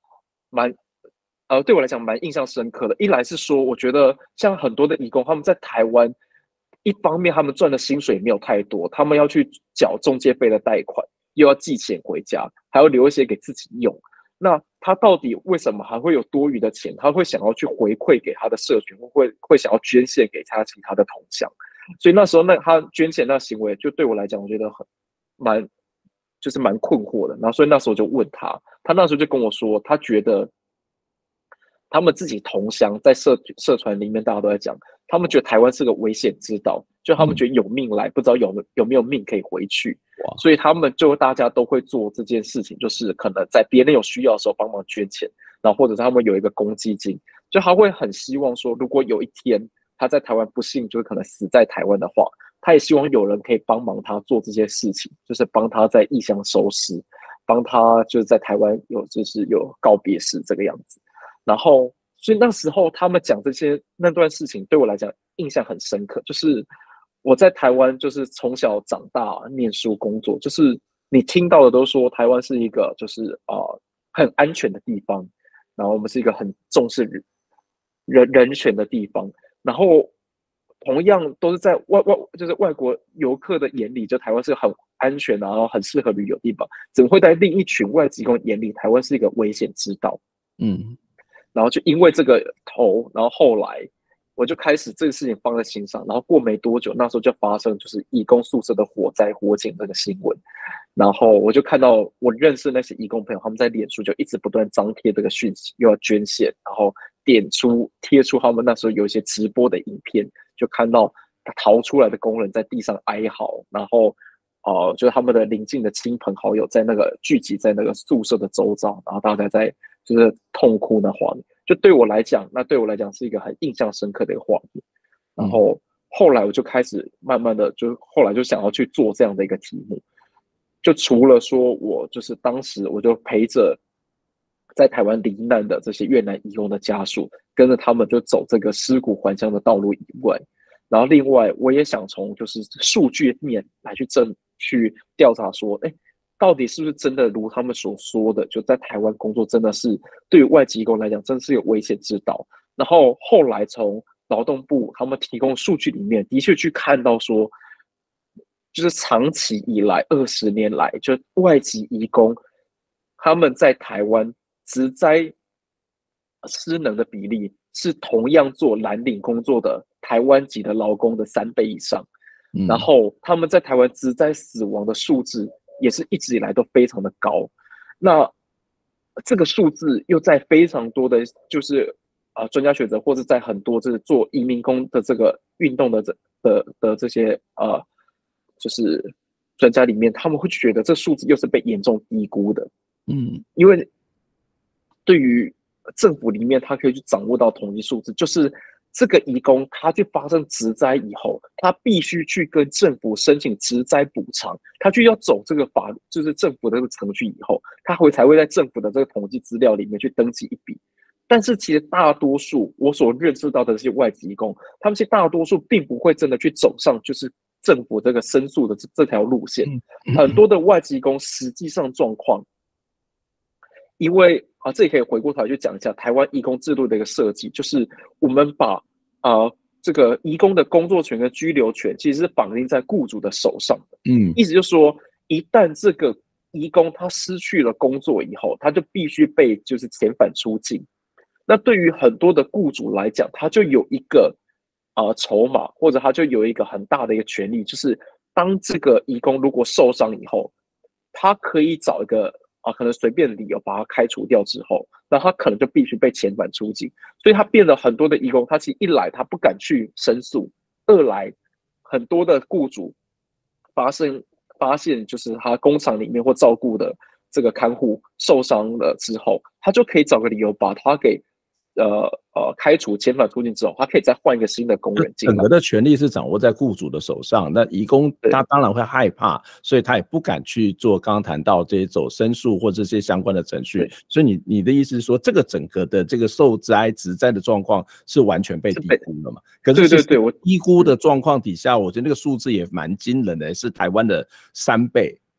蛮呃对我来讲蛮印象深刻的。一来是说，我觉得像很多的移工他们在台湾，一方面他们赚的薪水没有太多，他们要去缴中介费的贷款，又要寄钱回家，还要留一些给自己用。那他到底为什么还会有多余的钱？他会想要去回馈给他的社群，会会想要捐献给他其他的同乡。所以那时候那他捐钱那行为，就对我来讲，我觉得很蛮就是蛮困惑的。然后所以那时候就问他，他那时候就跟我说，他觉得他们自己同乡在社社团里面，大家都在讲，他们觉得台湾是个危险之岛，就他们觉得有命来，不知道有有没有命可以回去。所以他们就大家都会做这件事情，就是可能在别人有需要的时候帮忙捐钱，然后或者是他们有一个公积金，就他会很希望说，如果有一天他在台湾不幸就是可能死在台湾的话，他也希望有人可以帮忙他做这些事情，就是帮他在异乡收尸，帮他就是在台湾有就是有告别式这个样子。然后所以那时候他们讲这些那段事情，对我来讲印象很深刻，就是我在台湾就是从小长大念书工作，就是你听到的都说台湾是一个就是呃很安全的地方，然后我们是一个很重视人人权的地方，然后同样都是在外外就是外国游客的眼里，就台湾是很安全然后很适合旅游的地方，怎么会在另一群外籍工眼里，台湾是一个危险之岛？嗯，然后就因为这个头，然后后来我就开始这个事情放在心上，然后过没多久，那时候就发生就是移工宿舍的火灾火警这个新闻，然后我就看到我认识那些移工朋友，他们在脸书就一直不断张贴这个讯息，又要捐献，然后点出贴出他们那时候有一些直播的影片，就看到逃出来的工人在地上哀嚎，然后呃，就是他们的邻近的亲朋好友在那个聚集在那个宿舍的周遭，然后大家在就是痛哭的画面。就对我来讲，那对我来讲是一个很印象深刻的一个画面。然后后来我就开始慢慢的，就后来就想要去做这样的一个题目。就除了说我就是当时我就陪着在台湾罹难的这些越南移工的家属，跟着他们就走这个尸骨还乡的道路以外，然后另外我也想从就是数据面来去证去调查说，哎。到底是不是真的如他们所说的，就在台湾工作真的是对于外籍工来讲真的是有危险之岛？然后后来从劳动部他们提供数据里面，的确去看到说，就是长期以来二十年来，就外籍移工他们在台湾职灾失能的比例是同样做蓝领工作的台湾籍的劳工的三倍以上，嗯、然后他们在台湾职灾死亡的数字。也是一直以来都非常的高，那这个数字又在非常多的，就是啊、呃、专家学者或者在很多这做移民工的这个运动的这的的这些呃，就是专家里面，他们会觉得这数字又是被严重低估的，嗯，因为对于政府里面，他可以去掌握到统计数字，就是这个移工他去发生职灾以后，他必须去跟政府申请职灾补偿，他就要走这个法，就是政府的这个程序以后，他会才会在政府的这个统计资料里面去登记一笔。但是其实大多数我所认识到的这些外籍移工，他们其实大多数并不会真的去走上就是政府这个申诉的这这条路线。很多的外籍移工实际上状况，因为啊，这里可以回过头来去讲一下台湾移工制度的一个设计，就是我们把啊、呃、这个移工的工作权跟居留权其实是绑定在雇主的手上的。嗯，意思就是说，一旦这个移工他失去了工作以后，他就必须被就是遣返出境。那对于很多的雇主来讲，他就有一个啊、呃、筹码，或者他就有一个很大的一个权利，就是当这个移工如果受伤以后，他可以找一个。啊，可能随便的理由把他开除掉之后，那他可能就必须被遣返出境，所以他变得很多的移工，他其实一来他不敢去申诉，二来很多的雇主发生发现就是他工厂里面或照顾的这个看护受伤了之后，他就可以找个理由把他给呃呃开除遣返出境之后，他可以再换一个新的工人进来。 整个的权利是掌握在雇主的手上，那移工他当然会害怕，所以他也不敢去做刚刚谈到这些走申诉或这些相关的程序。所以你你的意思是说，这个整个的这个受灾职灾的状况是完全被低估了嘛？可是对对对，我低估的状况底下，我觉得那个数字也蛮惊人的，是台湾的三倍。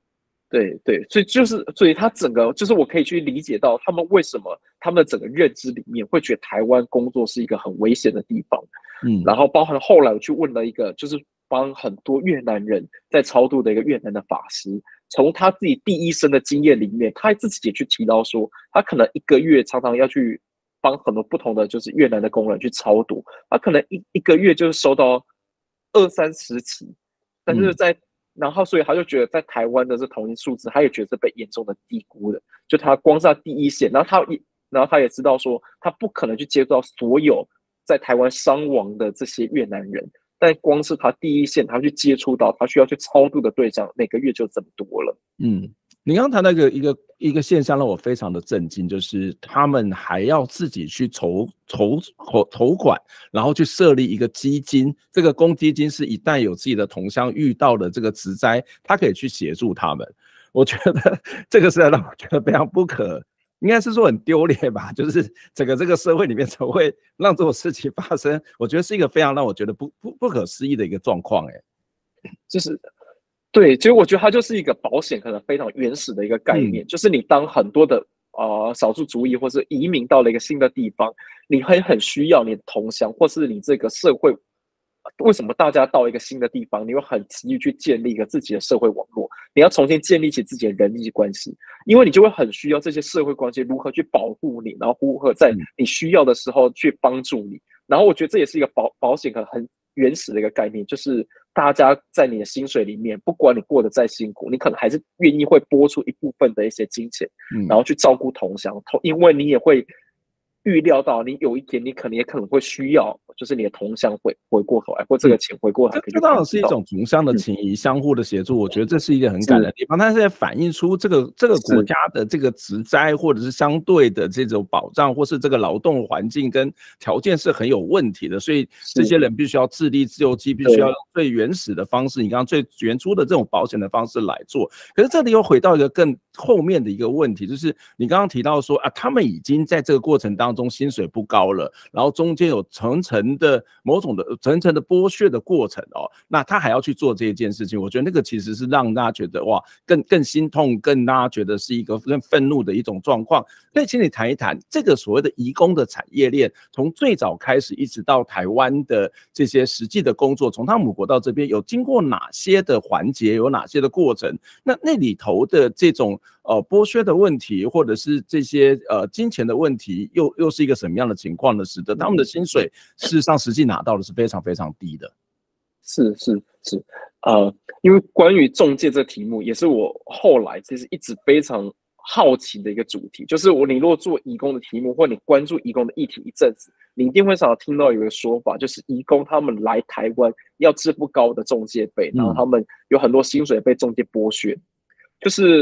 对对，所以就是所以他整个就是我可以去理解到他们为什么他们的整个认知里面会觉得台湾工作是一个很危险的地方。 嗯然后包含后来我去问了一个，就是帮很多越南人在超度的一个越南的法师，从他自己第一生的经验里面，他自己也去提到说，他可能一个月常常要去帮很多不同的就是越南的工人去超度，他可能一一个月就是收到二三十起，但是嗯在然后所以他就觉得在台湾的这同一数字，他也觉得是被严重的低估了，就他光是他第一线，然后他也然后他也知道说，他不可能去接触到所有在台湾伤亡的这些越南人，但光是他第一线，他去接触到他需要去超度的对象，每个月就这么多了。 嗯，你刚刚谈到一个一个一个现象让我非常的震惊，就是他们还要自己去筹筹筹筹款，然后去设立一个基金。这个公积金是一旦有自己的同乡遇到了这个职灾，他可以去协助他们。我觉得这个是让我觉得非常不可，应该是说很丢脸吧，就是整个这个社会里面怎么会让这种事情发生？我觉得是一个非常让我觉得不不不可思议的一个状况，哎， 就是对，其实我觉得它就是一个保险可能非常原始的一个概念， 嗯就是你当很多的呃少数族裔或是移民到了一个新的地方，你会很需要你的同乡或是你这个社会。为什么大家到一个新的地方，你会很急于去建立一个自己的社会网络？你要重新建立起自己的人际关系，因为你就会很需要这些社会关系如何去保护你，然后如何在你需要的时候去帮助你。然后我觉得这也是一个保保险可能很原始的一个概念，就是大家在你的薪水里面，不管你过得再辛苦，你可能还是愿意会拨出一部分的一些金钱，然后去照顾同乡，因为你也会预料到你有一天你可能也可能会需要，就是你的同乡回回过头来，或这个钱回过头来可以去这当然帮助到。 是一种同乡的情谊，相互的协助，我觉得这是一个很感人的是地方。它是在反映出这个这个国是家的这个职灾，或者是相对的这种保障，或是这个劳动环境跟条件是很有问题的，所以这些是， 人必须要自立自由基，必须要用最原始的方式，你刚刚最原初的这种保险的方式来做。可是这里又回到一个更后面的一个问题，就是你刚刚提到说啊，他们已经在这个过程当中薪水不高了，然后中间有层层的某种的层层的剥削的过程哦，那他还要去做这一件事情，我觉得那个其实是让大家觉得哇，更更心痛，更大家觉得是一个更愤怒的一种状况。所以请你谈一谈这个所谓的移工的产业链，从最早开始一直到台湾的这些实际的工作，从他母国到这边有经过哪些的环节，有哪些的过程？那那里头的这种呃剥削的问题，或者是这些呃金钱的问题，又又是一个什么样的情况呢？使得他们的薪水事实上实际拿到的是非常非常低的。 是是是，呃，因为关于中介这题目，也是我后来其实一直非常好奇的一个主题。就是我你如果做移工的题目，或你关注移工的议题一阵子，你一定会常常听到有一个说法，就是移工他们来台湾要支付高的中介费，然后他们有很多薪水被中介剥削。就是，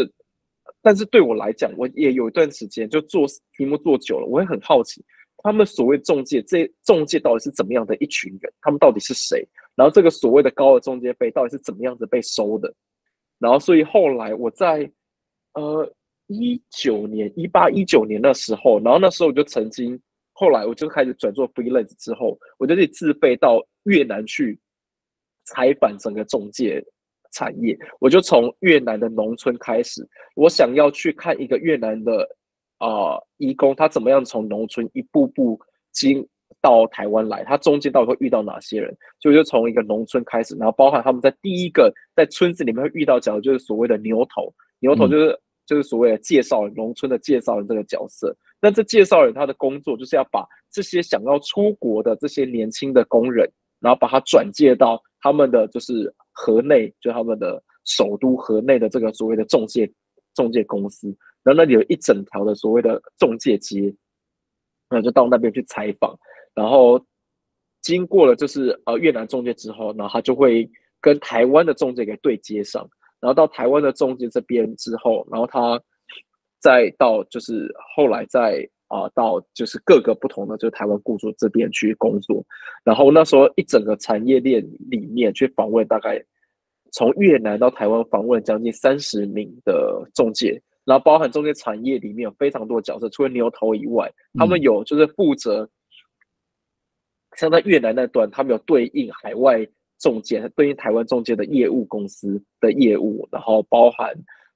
但是对我来讲，我也有一段时间就做题目做久了，我会很好奇，他们所谓中介，这中介到底是怎么样的一群人？他们到底是谁？然后这个所谓的高的中介费到底是怎么样子被收的？然后所以后来我在呃一九年、一八一九年的时候，然后那时候我就曾经，后来我就开始转做 freelance 之后，我就得自费到越南去采访整个中介产业。我就从越南的农村开始，我想要去看一个越南的啊、呃、移工，他怎么样从农村一步步经到台湾来，他中间到底会遇到哪些人？所以就从一个农村开始，然后包含他们在第一个在村子里面会遇到，讲的就是所谓的牛头，牛头就是、嗯、就是所谓的介绍人，农村的介绍人这个角色。那这介绍人他的工作就是要把这些想要出国的这些年轻的工人，然后把他转介到他们的就是河内，就他们的首都河内的这个所谓的中介中介公司，然后那里有一整条的所谓的中介街，那就到那边去采访。然后经过了就是呃越南中介之后，然后他就会跟台湾的中介给对接上，然后到台湾的中介这边之后，然后他再到就是后来再啊、呃、到就是各个不同的就是台湾雇主这边去工作，然后那时候一整个产业链里面去访问大概从越南到台湾访问将近三十名的中介。然后包含中介产业里面有非常多的角色，除了牛头以外，他们有就是负责，像在越南那段，他们有对应海外中介、对应台湾中介的业务公司的业务，然后包含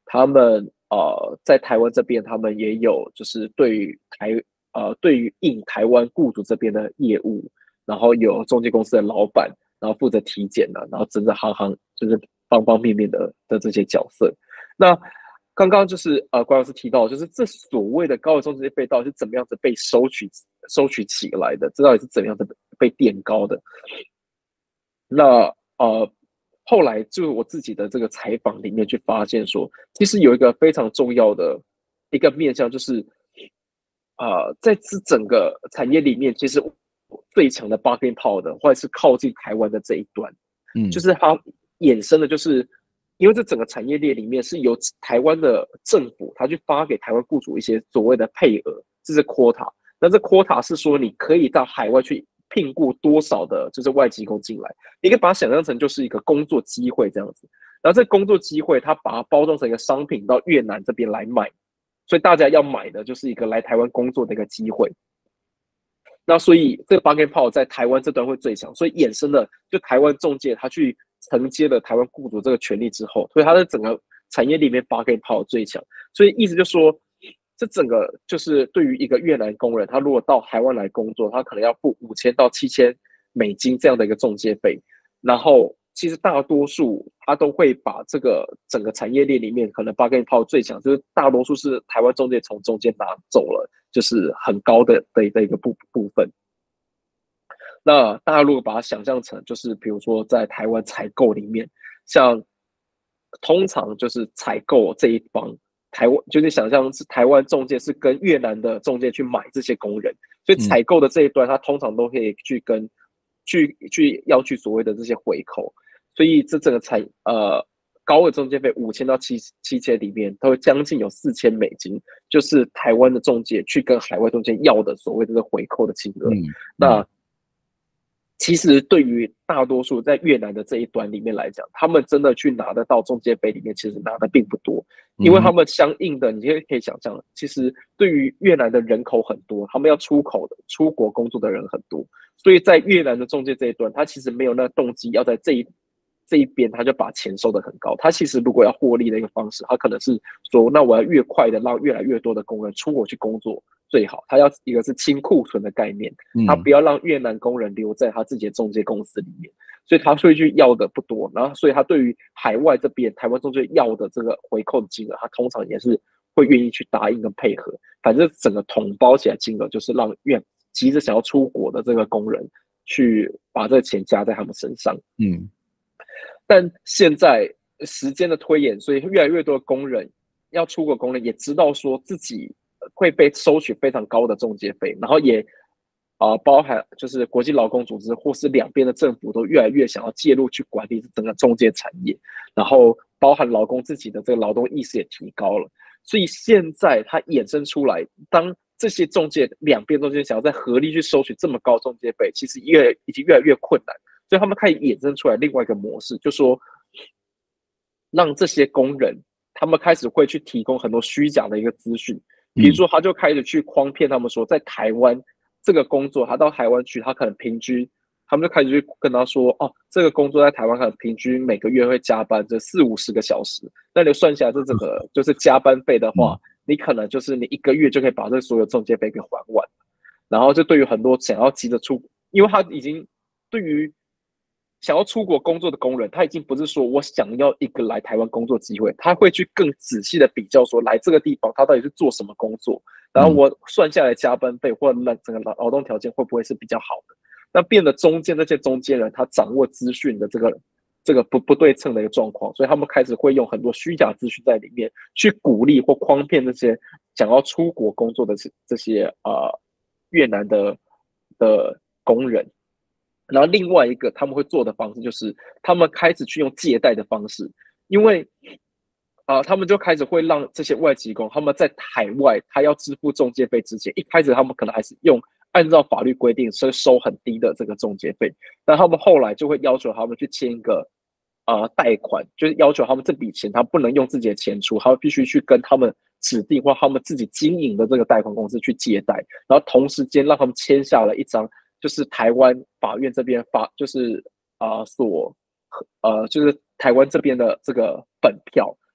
他们呃在台湾这边，他们也有就是对于台呃对于应台湾雇主这边的业务，然后有中介公司的老板，然后负责体检的，然后整整行行就是方方面面的的这些角色。那刚刚就是呃关老师提到，就是这所谓的高额中介费到底是怎么样子被收取收取起来的，这到底是怎么样子被垫高的？那呃后来就是我自己的这个采访里面去发现说，其实有一个非常重要的一个面向，就是呃在这整个产业里面，其实最强的 bargain power 的，或者是靠近台湾的这一端， 嗯， 就是它衍生的，就是因为这整个产业链里面是由台湾的政府，他去发给台湾雇主一些所谓的配额，这是 quota。那这 quota 是说你可以到海外去聘雇多少的，就是外籍工进来，你可以把它想象成就是一个工作机会这样子。然后这工作机会，它把它包装成一个商品到越南这边来卖，所以大家要买的就是一个来台湾工作的一个机会。那所以这个 bargain power 在台湾这端会最强，所以衍生的就台湾中介他去承接了台湾雇主这个权利之后，所以他在整个产业里面 bargain power 最强。所以意思就是说，这整个就是对于一个越南工人，他如果到台湾来工作，他可能要付五千到七千美金这样的一个中介费，然后其实大多数他都会把这个整个产业链里面可能 bargain power 最强，就是大多数是台湾中介从中间拿走了，就是很高的的的一个部部分。那大家如果把它想象成，就是比如说在台湾采购里面，像通常就是采购这一帮台湾，就是想象是台湾中介是跟越南的中介去买这些工人，所以采购的这一端，他通常都可以去跟去去要去所谓的这些回扣，所以这整个采呃高的中介费五千到七七千里面，它会将近有四千美金，就是台湾的中介去跟海外中介要的所谓的回扣的金额。嗯嗯、那其实对于大多数在越南的这一端里面来讲，他们真的去拿得到中介费里面，其实拿的并不多，因为他们相应的，你可以想象，其实对于越南的人口很多，他们要出口的、出国工作的人很多，所以在越南的中介这一端，他其实没有那个动机要在这一这一边他就把钱收得很高。他其实如果要获利的一个方式，他可能是说，那我要越快的让越来越多的工人出国去工作最好。他要一个是清库存的概念，他不要让越南工人留在他自己的中介公司里面，所以他会去要的不多。然后，所以他对于海外这边台湾中介要的这个回扣的金额，他通常也是会愿意去答应跟配合。反正整个统包起来金额，就是让越急着想要出国的这个工人去把这个钱加在他们身上。嗯。但现在时间的推演，所以越来越多的工人要出国，工人也知道说自己会被收取非常高的中介费，然后也啊、呃、包含就是国际劳工组织或是两边的政府都越来越想要介入去管理整个中介产业，然后包含劳工自己的这个劳动意识也提高了，所以现在它衍生出来，当这些中介两边中介想要在合力去收取这么高中介费，其实越已经越来越困难。所以他们开始衍生出来另外一个模式，就说让这些工人，他们开始会去提供很多虚假的一个资讯，比如说他就开始去诓骗他们说，在台湾这个工作，他到台湾去，他可能平均，他们就开始去跟他说，哦，这个工作在台湾可能平均每个月会加班这四五十个小时，那你算下来这整个就是加班费的话，你可能就是你一个月就可以把这所有中介费给还完，然后就对于很多想要急着出，因为他已经对于想要出国工作的工人，他已经不是说我想要一个来台湾工作机会，他会去更仔细的比较说，来这个地方他到底是做什么工作，然后我算下来加班费或者整个劳动条件会不会是比较好的？那变得中间那些中间人，他掌握资讯的这个这个不不对称的一个状况，所以他们开始会用很多虚假资讯在里面去鼓励或诓骗那些想要出国工作的这些呃越南的的工人。然后另外一个他们会做的方式就是，他们开始去用借贷的方式，因为啊、呃，他们就开始会让这些外籍工他们在海外他要支付中介费之前，一开始他们可能还是用按照法律规定是收很低的这个中介费，但他们后来就会要求他们去签一个呃贷款，就是要求他们这笔钱他不能用自己的钱出，他必须去跟他们指定或他们自己经营的这个贷款公司去借贷，然后同时间让他们签下了一张。就是台湾法院这边发，就是啊、呃、所呃就是台湾这边的这个本票，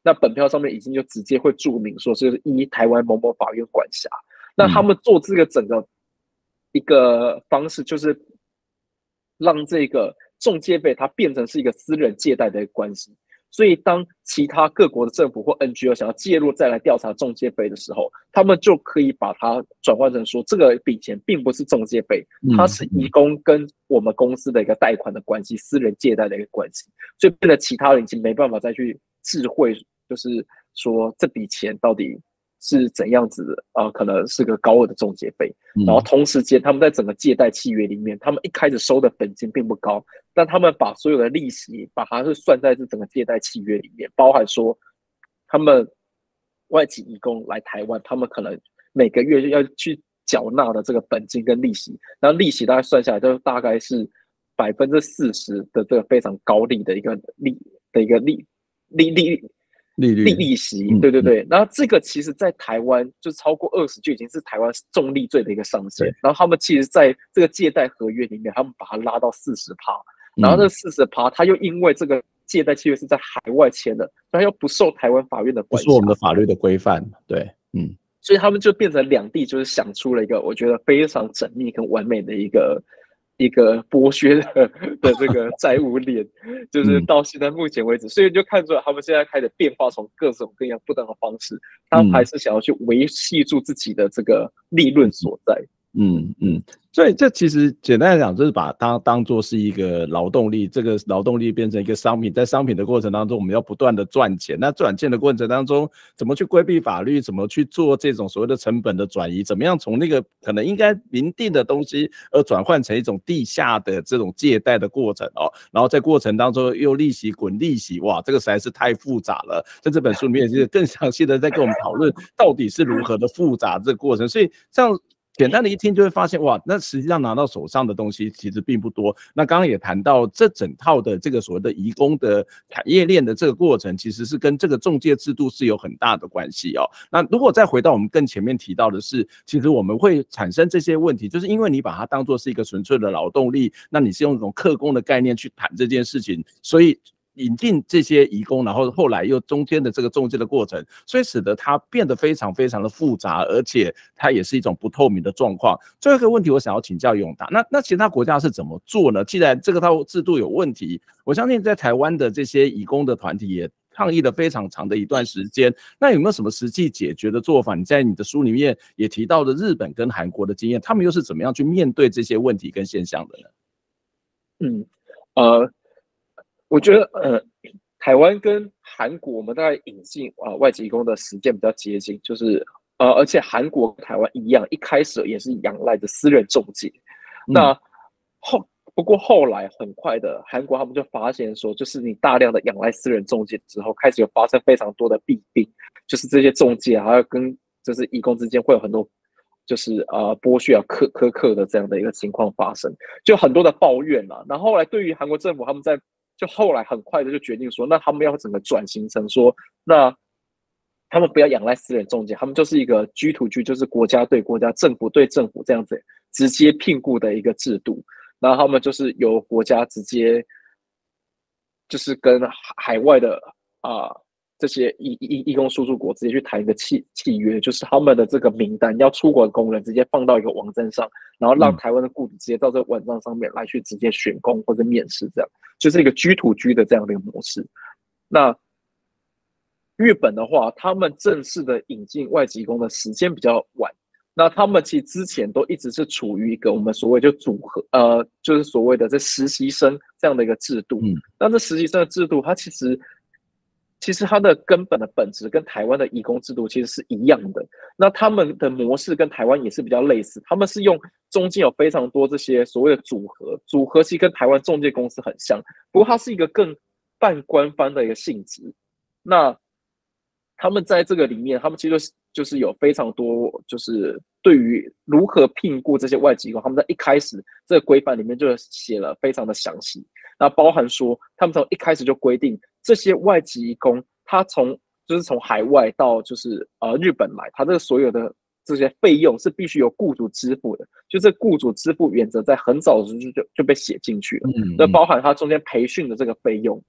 那本票上面已经就直接会注明说是依台湾某某法院管辖。那他们做这个整个一个方式，就是让这个中介费它变成是一个私人借贷的一个关系。所以，当其他各国的政府或 N G O 想要介入再来调查中介费的时候，他们就可以把它转换成说，这个笔钱并不是中介费，它是移工跟我们公司的一个贷款的关系，私人借贷的一个关系，所以变得其他人已经没办法再去智慧，就是说这笔钱到底是怎样子的，呃，可能是个高额的中介费，然后同时间他们在整个借贷契约里面，他们一开始收的本金并不高，但他们把所有的利息把它是算在这整个借贷契约里面，包含说他们外籍移工来台湾，他们可能每个月要去缴纳的这个本金跟利息，然后利息大概算下来就大概是百分之四十的这个非常高利的一个利的一个利利利。 利率利利息，对对对，然后这个其实在台湾就是超过二十就已经是台湾重利罪的一个上限，然后他们其实在这个借贷合约里面，他们把它拉到四十趴，然后这四十趴，他又因为这个借贷契约是在海外签的，所以他又不受台湾法院的管辖， 不是我们的法律的规范，对，嗯， 所以他们就变成两地就是想出了一个我觉得非常缜密跟完美的一个。一个剥削的的这个债务链，就是到现在目前为止，所以就看出来他们现在开始变化，从各种各样不同的方式，他们还是想要去维系住自己的这个利润所在。 嗯嗯，所以这其实简单来讲，就是把它当做是一个劳动力，这个劳动力变成一个商品，在商品的过程当中，我们要不断的赚钱。那赚钱的过程当中，怎么去规避法律，怎么去做这种所谓的成本的转移，怎么样从那个可能应该明定的东西，而转换成一种地下的这种借贷的过程哦。然后在过程当中又利息滚利息，哇，这个实在是太复杂了。在这本书里面，是更详细的在跟我们讨论到底是如何的复杂这个过程。所以像简单的一听就会发现，哇，那实际上拿到手上的东西其实并不多。那刚刚也谈到这整套的这个所谓的移工的产业链的这个过程，其实是跟这个中介制度是有很大的关系哦。那如果再回到我们更前面提到的是，其实我们会产生这些问题，就是因为你把它当作是一个纯粹的劳动力，那你是用一种客工的概念去谈这件事情，所以引进这些移工，然后后来又中间的这个中介的过程，所以使得它变得非常非常的复杂，而且它也是一种不透明的状况。最后一个问题，我想要请教永达，那那其他国家是怎么做呢？既然这个套制度有问题，我相信在台湾的这些移工的团体也抗议了非常长的一段时间，那有没有什么实际解决的做法？你在你的书里面也提到的日本跟韩国的经验，他们又是怎么样去面对这些问题跟现象的呢？ 嗯，呃。我觉得，呃，台湾跟韩国，我们大概引进啊、呃、外籍移工的时间比较接近，就是呃，而且韩国跟台湾一样，一开始也是仰赖着私人中介。嗯、那后不过后来很快的，韩国他们就发现说，就是你大量的仰赖私人中介之后，开始有发生非常多的弊病，就是这些中介还有跟就是移工之间会有很多。就是呃剥削啊苛苛刻的这样的一个情况发生，就很多的抱怨啦。然后后来对于韩国政府，他们在就后来很快的就决定说，那他们要整个转型成说，那他们不要仰赖私人中介，他们就是一个 G to G， 就是国家对国家、政府对政府这样子直接聘雇的一个制度。然后他们就是由国家直接就是跟海外的啊。呃这些义义义工输出国直接去谈一个契契约，就是他们的这个名单要出国的工人直接放到一个网站上，然后让台湾的雇主直接到这个网站上面来去直接选工或者面试，这样就是一个 G to G 的这样的一个模式。那日本的话，他们正式的引进外籍工的时间比较晚，那他们其实之前都一直是处于一个我们所谓就组合，呃，就是所谓的这实习生这样的一个制度。嗯，那这实习生的制度，它其实。其实它的根本的本质跟台湾的移工制度其实是一样的，那他们的模式跟台湾也是比较类似，他们是用中间有非常多这些所谓的组合，组合其实跟台湾中介公司很像，不过它是一个更半官方的一个性质。那他们在这个里面，他们其实就是有非常多，就是对于如何聘雇这些外籍工，他们在一开始这个规范里面就写了非常的详细，那包含说他们从一开始就规定。这些外籍工，他从就是从海外到就是呃日本来，他这个所有的这些费用是必须由雇主支付的，就这雇主支付原则在很早的时候就就被写进去了。嗯，那包含他中间培训的这个费用，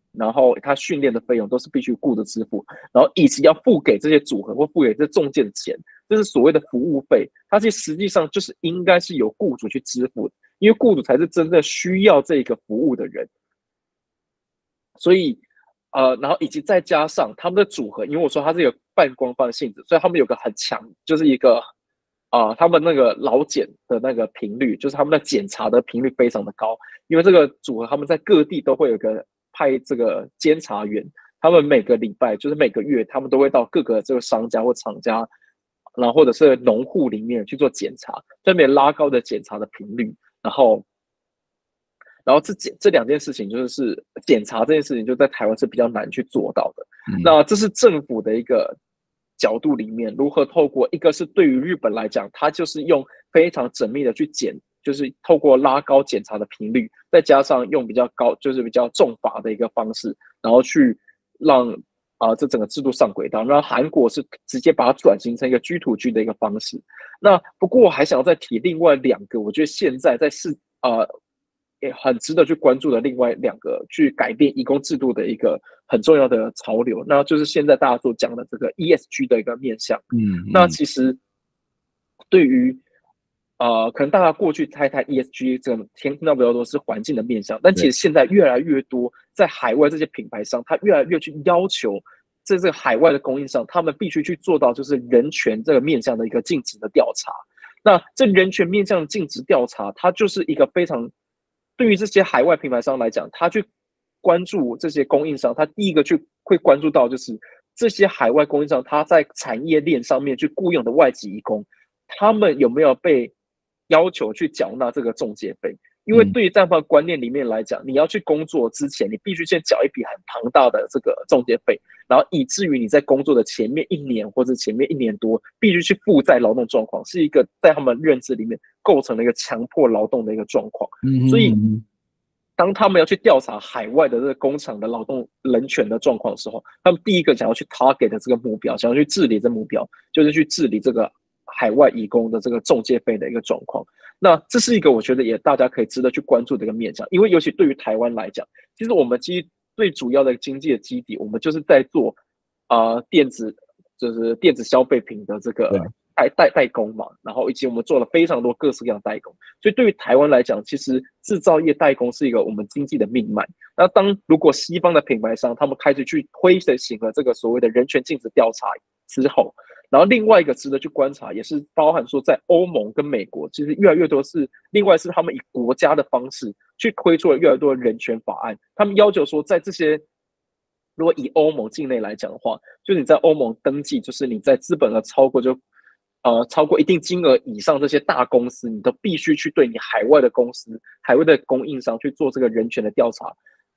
然后他训练的费用都是必须雇主支付，然后以及要付给这些组合或付给这中介的钱，这是所谓的服务费，它其实实际上就是应该是由雇主去支付的，因为雇主才是真正需要这个服务的人。所以，呃，然后以及再加上他们的组合，因为我说它是有半官方性质，所以他们有个很强，就是一个啊、呃，他们那个劳检的那个频率，就是他们的检查的频率非常的高，因为这个组合他们在各地都会有个派这个监察员，他们每个礼拜就是每个月，他们都会到各个这个商家或厂家，然后或者是农户里面去做检查，分别拉高的检查的频率，然后。然后这这两件事情就是检查这件事情，就在台湾是比较难去做到的。嗯、那这是政府的一个角度里面，如何透过一个是对于日本来讲，它就是用非常缜密的去检，就是透过拉高检查的频率，再加上用比较高，就是比较重罚的一个方式，然后去让啊、呃、这整个制度上轨道。那韩国是直接把它转型成一个 G to G 的一个方式。那不过我还想要再提另外两个，我觉得现在在是呃。也很值得去关注的另外两个去改变移工制度的一个很重要的潮流，那就是现在大家所讲的这个 E S G 的一个面向。嗯，那其实对于呃，可能大家过去猜猜 E S G 这种听到比较多是环境的面向，但其实现在越来越多在海外这些品牌商，他越来越去要求在这个海外的供应商，他们必须去做到就是人权这个面向的一个尽职的调查。那这人权面向的尽职调查，它就是一个非常对于这些海外品牌商来讲，他去关注这些供应商，他第一个去会关注到就是这些海外供应商，他在产业链上面去雇佣的外籍移工，他们有没有被要求去缴纳这个中介费？因为对于这样的观念里面来讲，你要去工作之前，你必须先缴一笔很庞大的这个中介费，然后以至于你在工作的前面一年或者前面一年多，必须去负债劳动状况，是一个在他们认知里面构成了一个强迫劳动的一个状况。所以，当他们要去调查海外的这个工厂的劳动人权的状况的时候，他们第一个想要去 target 的这个目标，想要去治理这目标，就是去治理这个海外移工的这个中介费的一个状况。那这是一个我觉得也大家可以值得去关注的一个面向，因为尤其对于台湾来讲，其实我们其实最主要的经济的基底，我们就是在做啊、呃、电子就是电子消费品的这个代代代工嘛，然后以及我们做了非常多各式各样的代工，所以对于台湾来讲，其实制造业代工是一个我们经济的命脉。那当如果西方的品牌商他们开始去推行了这个所谓的人权尽职调查之后，然后另外一个值得去观察，也是包含说在欧盟跟美国，其实越来越多是另外是他们以国家的方式去推出了越来越多的人权法案。他们要求说，在这些如果以欧盟境内来讲的话，就是你在欧盟登记，就是你在资本额超过就呃超过一定金额以上这些大公司，你都必须去对你海外的公司、海外的供应商去做这个人权的调查。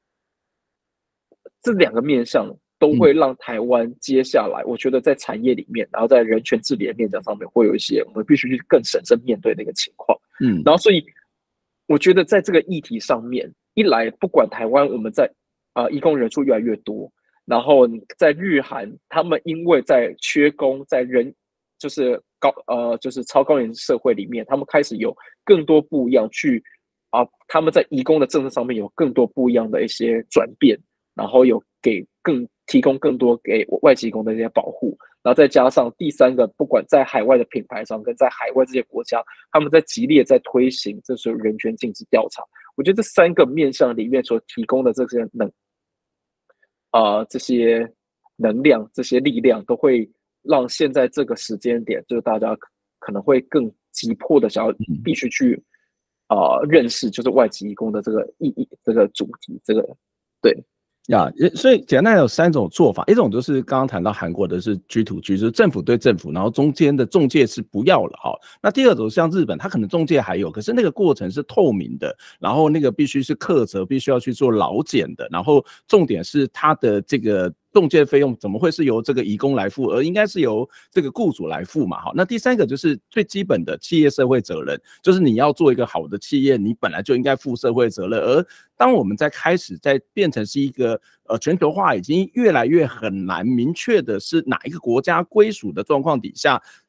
这两个面向都会让台湾接下来，我觉得在产业里面，然后在人权治理的面向上面，会有一些我们必须去更审慎面对的一个情况。嗯，然后所以我觉得在这个议题上面，一来不管台湾我们在啊、呃、移工人数越来越多，然后你在日韩，他们因为在缺工，在人就是高呃就是超高龄社会里面，他们开始有更多不一样去啊、呃，他们在移工的政策上面有更多不一样的一些转变。然后有给更提供更多给外籍工的这些保护，然后再加上第三个，不管在海外的品牌商跟在海外这些国家，他们在极力在推行这所人权尽职调查。我觉得这三个面向里面所提供的这些能啊、呃、这些能量、这些力量，都会让现在这个时间点，就是大家可能会更急迫的想要必须去啊、呃、认识，就是外籍移工的这个意义、这个主题，这个对。 呀，所以简单有三种做法，一种就是刚刚谈到韩国的是 G to G， 就是政府对政府，然后中间的中介是不要了哈。那第二种像日本，它可能中介还有，可是那个过程是透明的，然后那个必须是课责，必须要去做劳检的，然后重点是它的这个中介费用怎么会是由这个移工来付，而应该是由这个雇主来付嘛？好，那第三个就是最基本的企业社会责任，就是你要做一个好的企业，你本来就应该负社会责任。而当我们在开始在变成是一个呃全球化已经越来越很难明确的是哪一个国家归属的状况底下，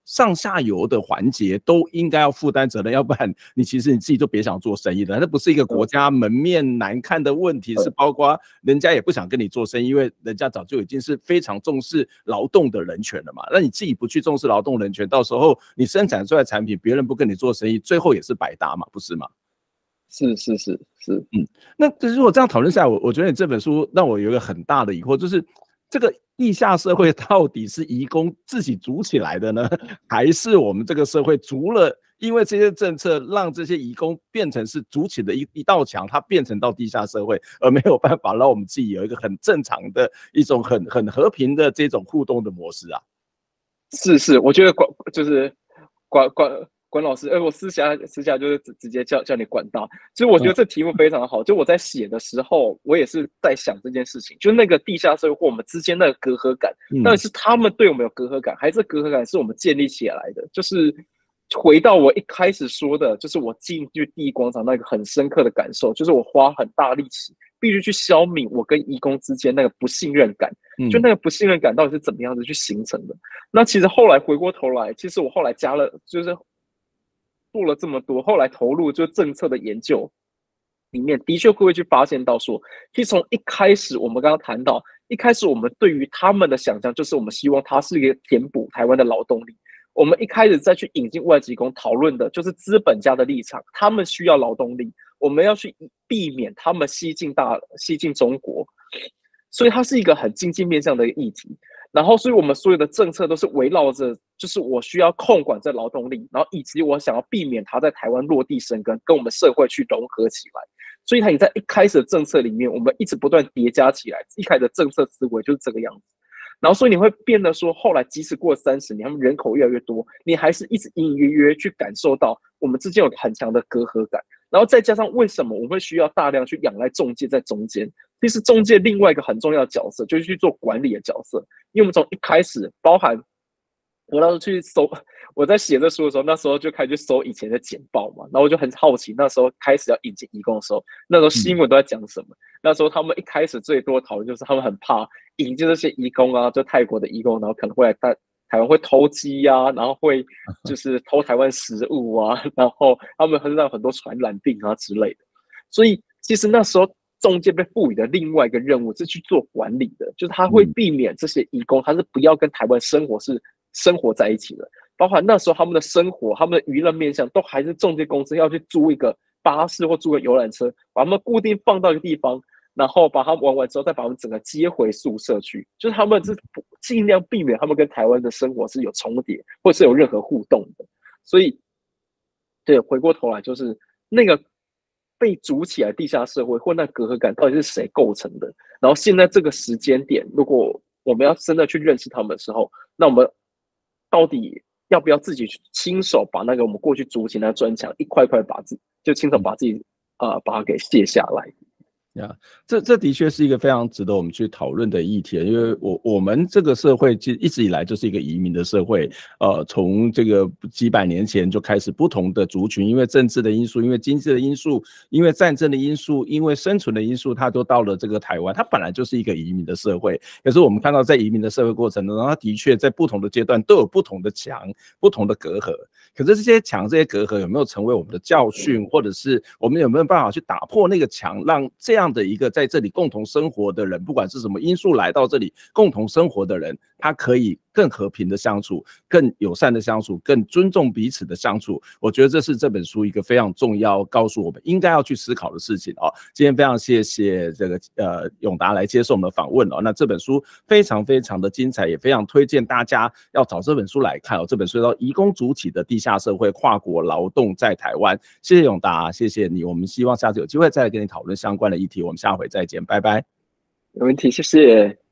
上下游的环节都应该要负担责任，要不然你其实你自己就别想做生意了。那不是一个国家门面难看的问题，是包括人家也不想跟你做生意，因为人家早就已经是非常重视劳动的人权了嘛。那你自己不去重视劳动人权，到时候你生产出来的产品，别人不跟你做生意，最后也是白搭嘛，不是吗？ 是是是是， 嗯，那如果这样讨论下来，我我觉得你这本书让我有一个很大的疑惑，就是这个地下社会到底是移工自己组起来的呢，还是我们这个社会除了因为这些政策让这些移工变成是筑起的一一道墙，它变成到地下社会，而没有办法让我们自己有一个很正常的一种很很和平的这种互动的模式啊？ 是是，我觉得管就是管管。管老师，哎，我私下私下就是直接叫叫你管大。其实我觉得这题目非常好，就我在写的时候，我也是在想这件事情，就那个地下社会或我们之间的隔阂感，到底是他们对我们有隔阂感，还是隔阂感是我们建立起来的？就是回到我一开始说的，就是我进去第一广场那个很深刻的感受，就是我花很大力气，必须去消弭我跟移工之间那个不信任感。就那个不信任感到底是怎么样子去形成的？那其实后来回过头来，其实我后来加了，就是。做了这么多，后来投入就政策的研究里面，的确会去发现到说，其实从一开始我们刚刚谈到，一开始我们对于他们的想象就是我们希望它是一个填补台湾的劳动力。我们一开始再去引进外籍工讨论的就是资本家的立场，他们需要劳动力，我们要去避免他们西进大西进中国，所以它是一个很经济面向的议题。然后，所以我们所有的政策都是围绕着，就是我需要控管这劳动力，然后以及我想要避免它在台湾落地生根，跟我们社会去融合起来。所以，它你在一开始的政策里面，我们一直不断叠加起来，一开始的政策思维就是这个样子。然后，所以你会变得说，后来即使过了三十年，他们人口越来越多，你还是一直隐隐约约去感受到我们之间有很强的隔阂感。然后再加上为什么我们会需要大量去仰赖中介在中间？其实中介另外一个很重要的角色就是去做管理的角色，因为我们从一开始，包含我那时候去搜，我在写这书的时候，那时候就开始去搜以前的简报嘛，然后我就很好奇，那时候开始要引进移工的时候，那时候新闻都在讲什么？嗯、那时候他们一开始最多讨论就是他们很怕引进这些移工啊，就泰国的移工，然后可能会来台台湾会偷鸡啊，然后会就是偷台湾食物啊，然后他们身上有很多传染病啊之类的，所以其实那时候。中介被赋予的另外一个任务是去做管理的，就是他会避免这些移工，他是不要跟台湾生活是生活在一起的，包括那时候他们的生活、他们的娱乐面向，都还是中介公司要去租一个巴士或租个游览车，把他们固定放到一个地方，然后把他们玩完之后，再把他们整个接回宿舍去，就是他们是尽量避免他们跟台湾的生活是有重叠，或是有任何互动的。所以，对，回过头来就是那个。被筑起来地下社会或那隔阂感到底是谁构成的？然后现在这个时间点，如果我们要真的去认识他们的时候，那我们到底要不要自己去亲手把那个我们过去筑起那砖墙一块块把自就亲手把自己呃把它给卸下来？ 呀、yeah, 这这的确是一个非常值得我们去讨论的议题，因为我我们这个社会其实一直以来就是一个移民的社会，呃，从这个几百年前就开始不同的族群，因为政治的因素，因为经济的因素，因为战争的因素，因为生存的因素，它都到了这个台湾，它本来就是一个移民的社会。可是我们看到在移民的社会过程中，它的确在不同的阶段都有不同的墙、不同的隔阂。可是这些墙、这些隔阂有没有成为我们的教训，或者是我们有没有办法去打破那个墙，让这样这样的一个在这里共同生活的人，不管是什么因素来到这里共同生活的人，他可以更和平的相处，更友善的相处，更尊重彼此的相处。我觉得这是这本书一个非常重要，告诉我们应该要去思考的事情哦。今天非常谢谢这个呃永达来接受我们的访问哦。那这本书非常非常的精彩，也非常推荐大家要找这本书来看哦。这本书叫《移工筑起的地下社会：跨国劳动在台湾》。谢谢永达，谢谢你。我们希望下次有机会再来跟你讨论相关的议题。我们下回再见，拜拜。 没问题，谢谢。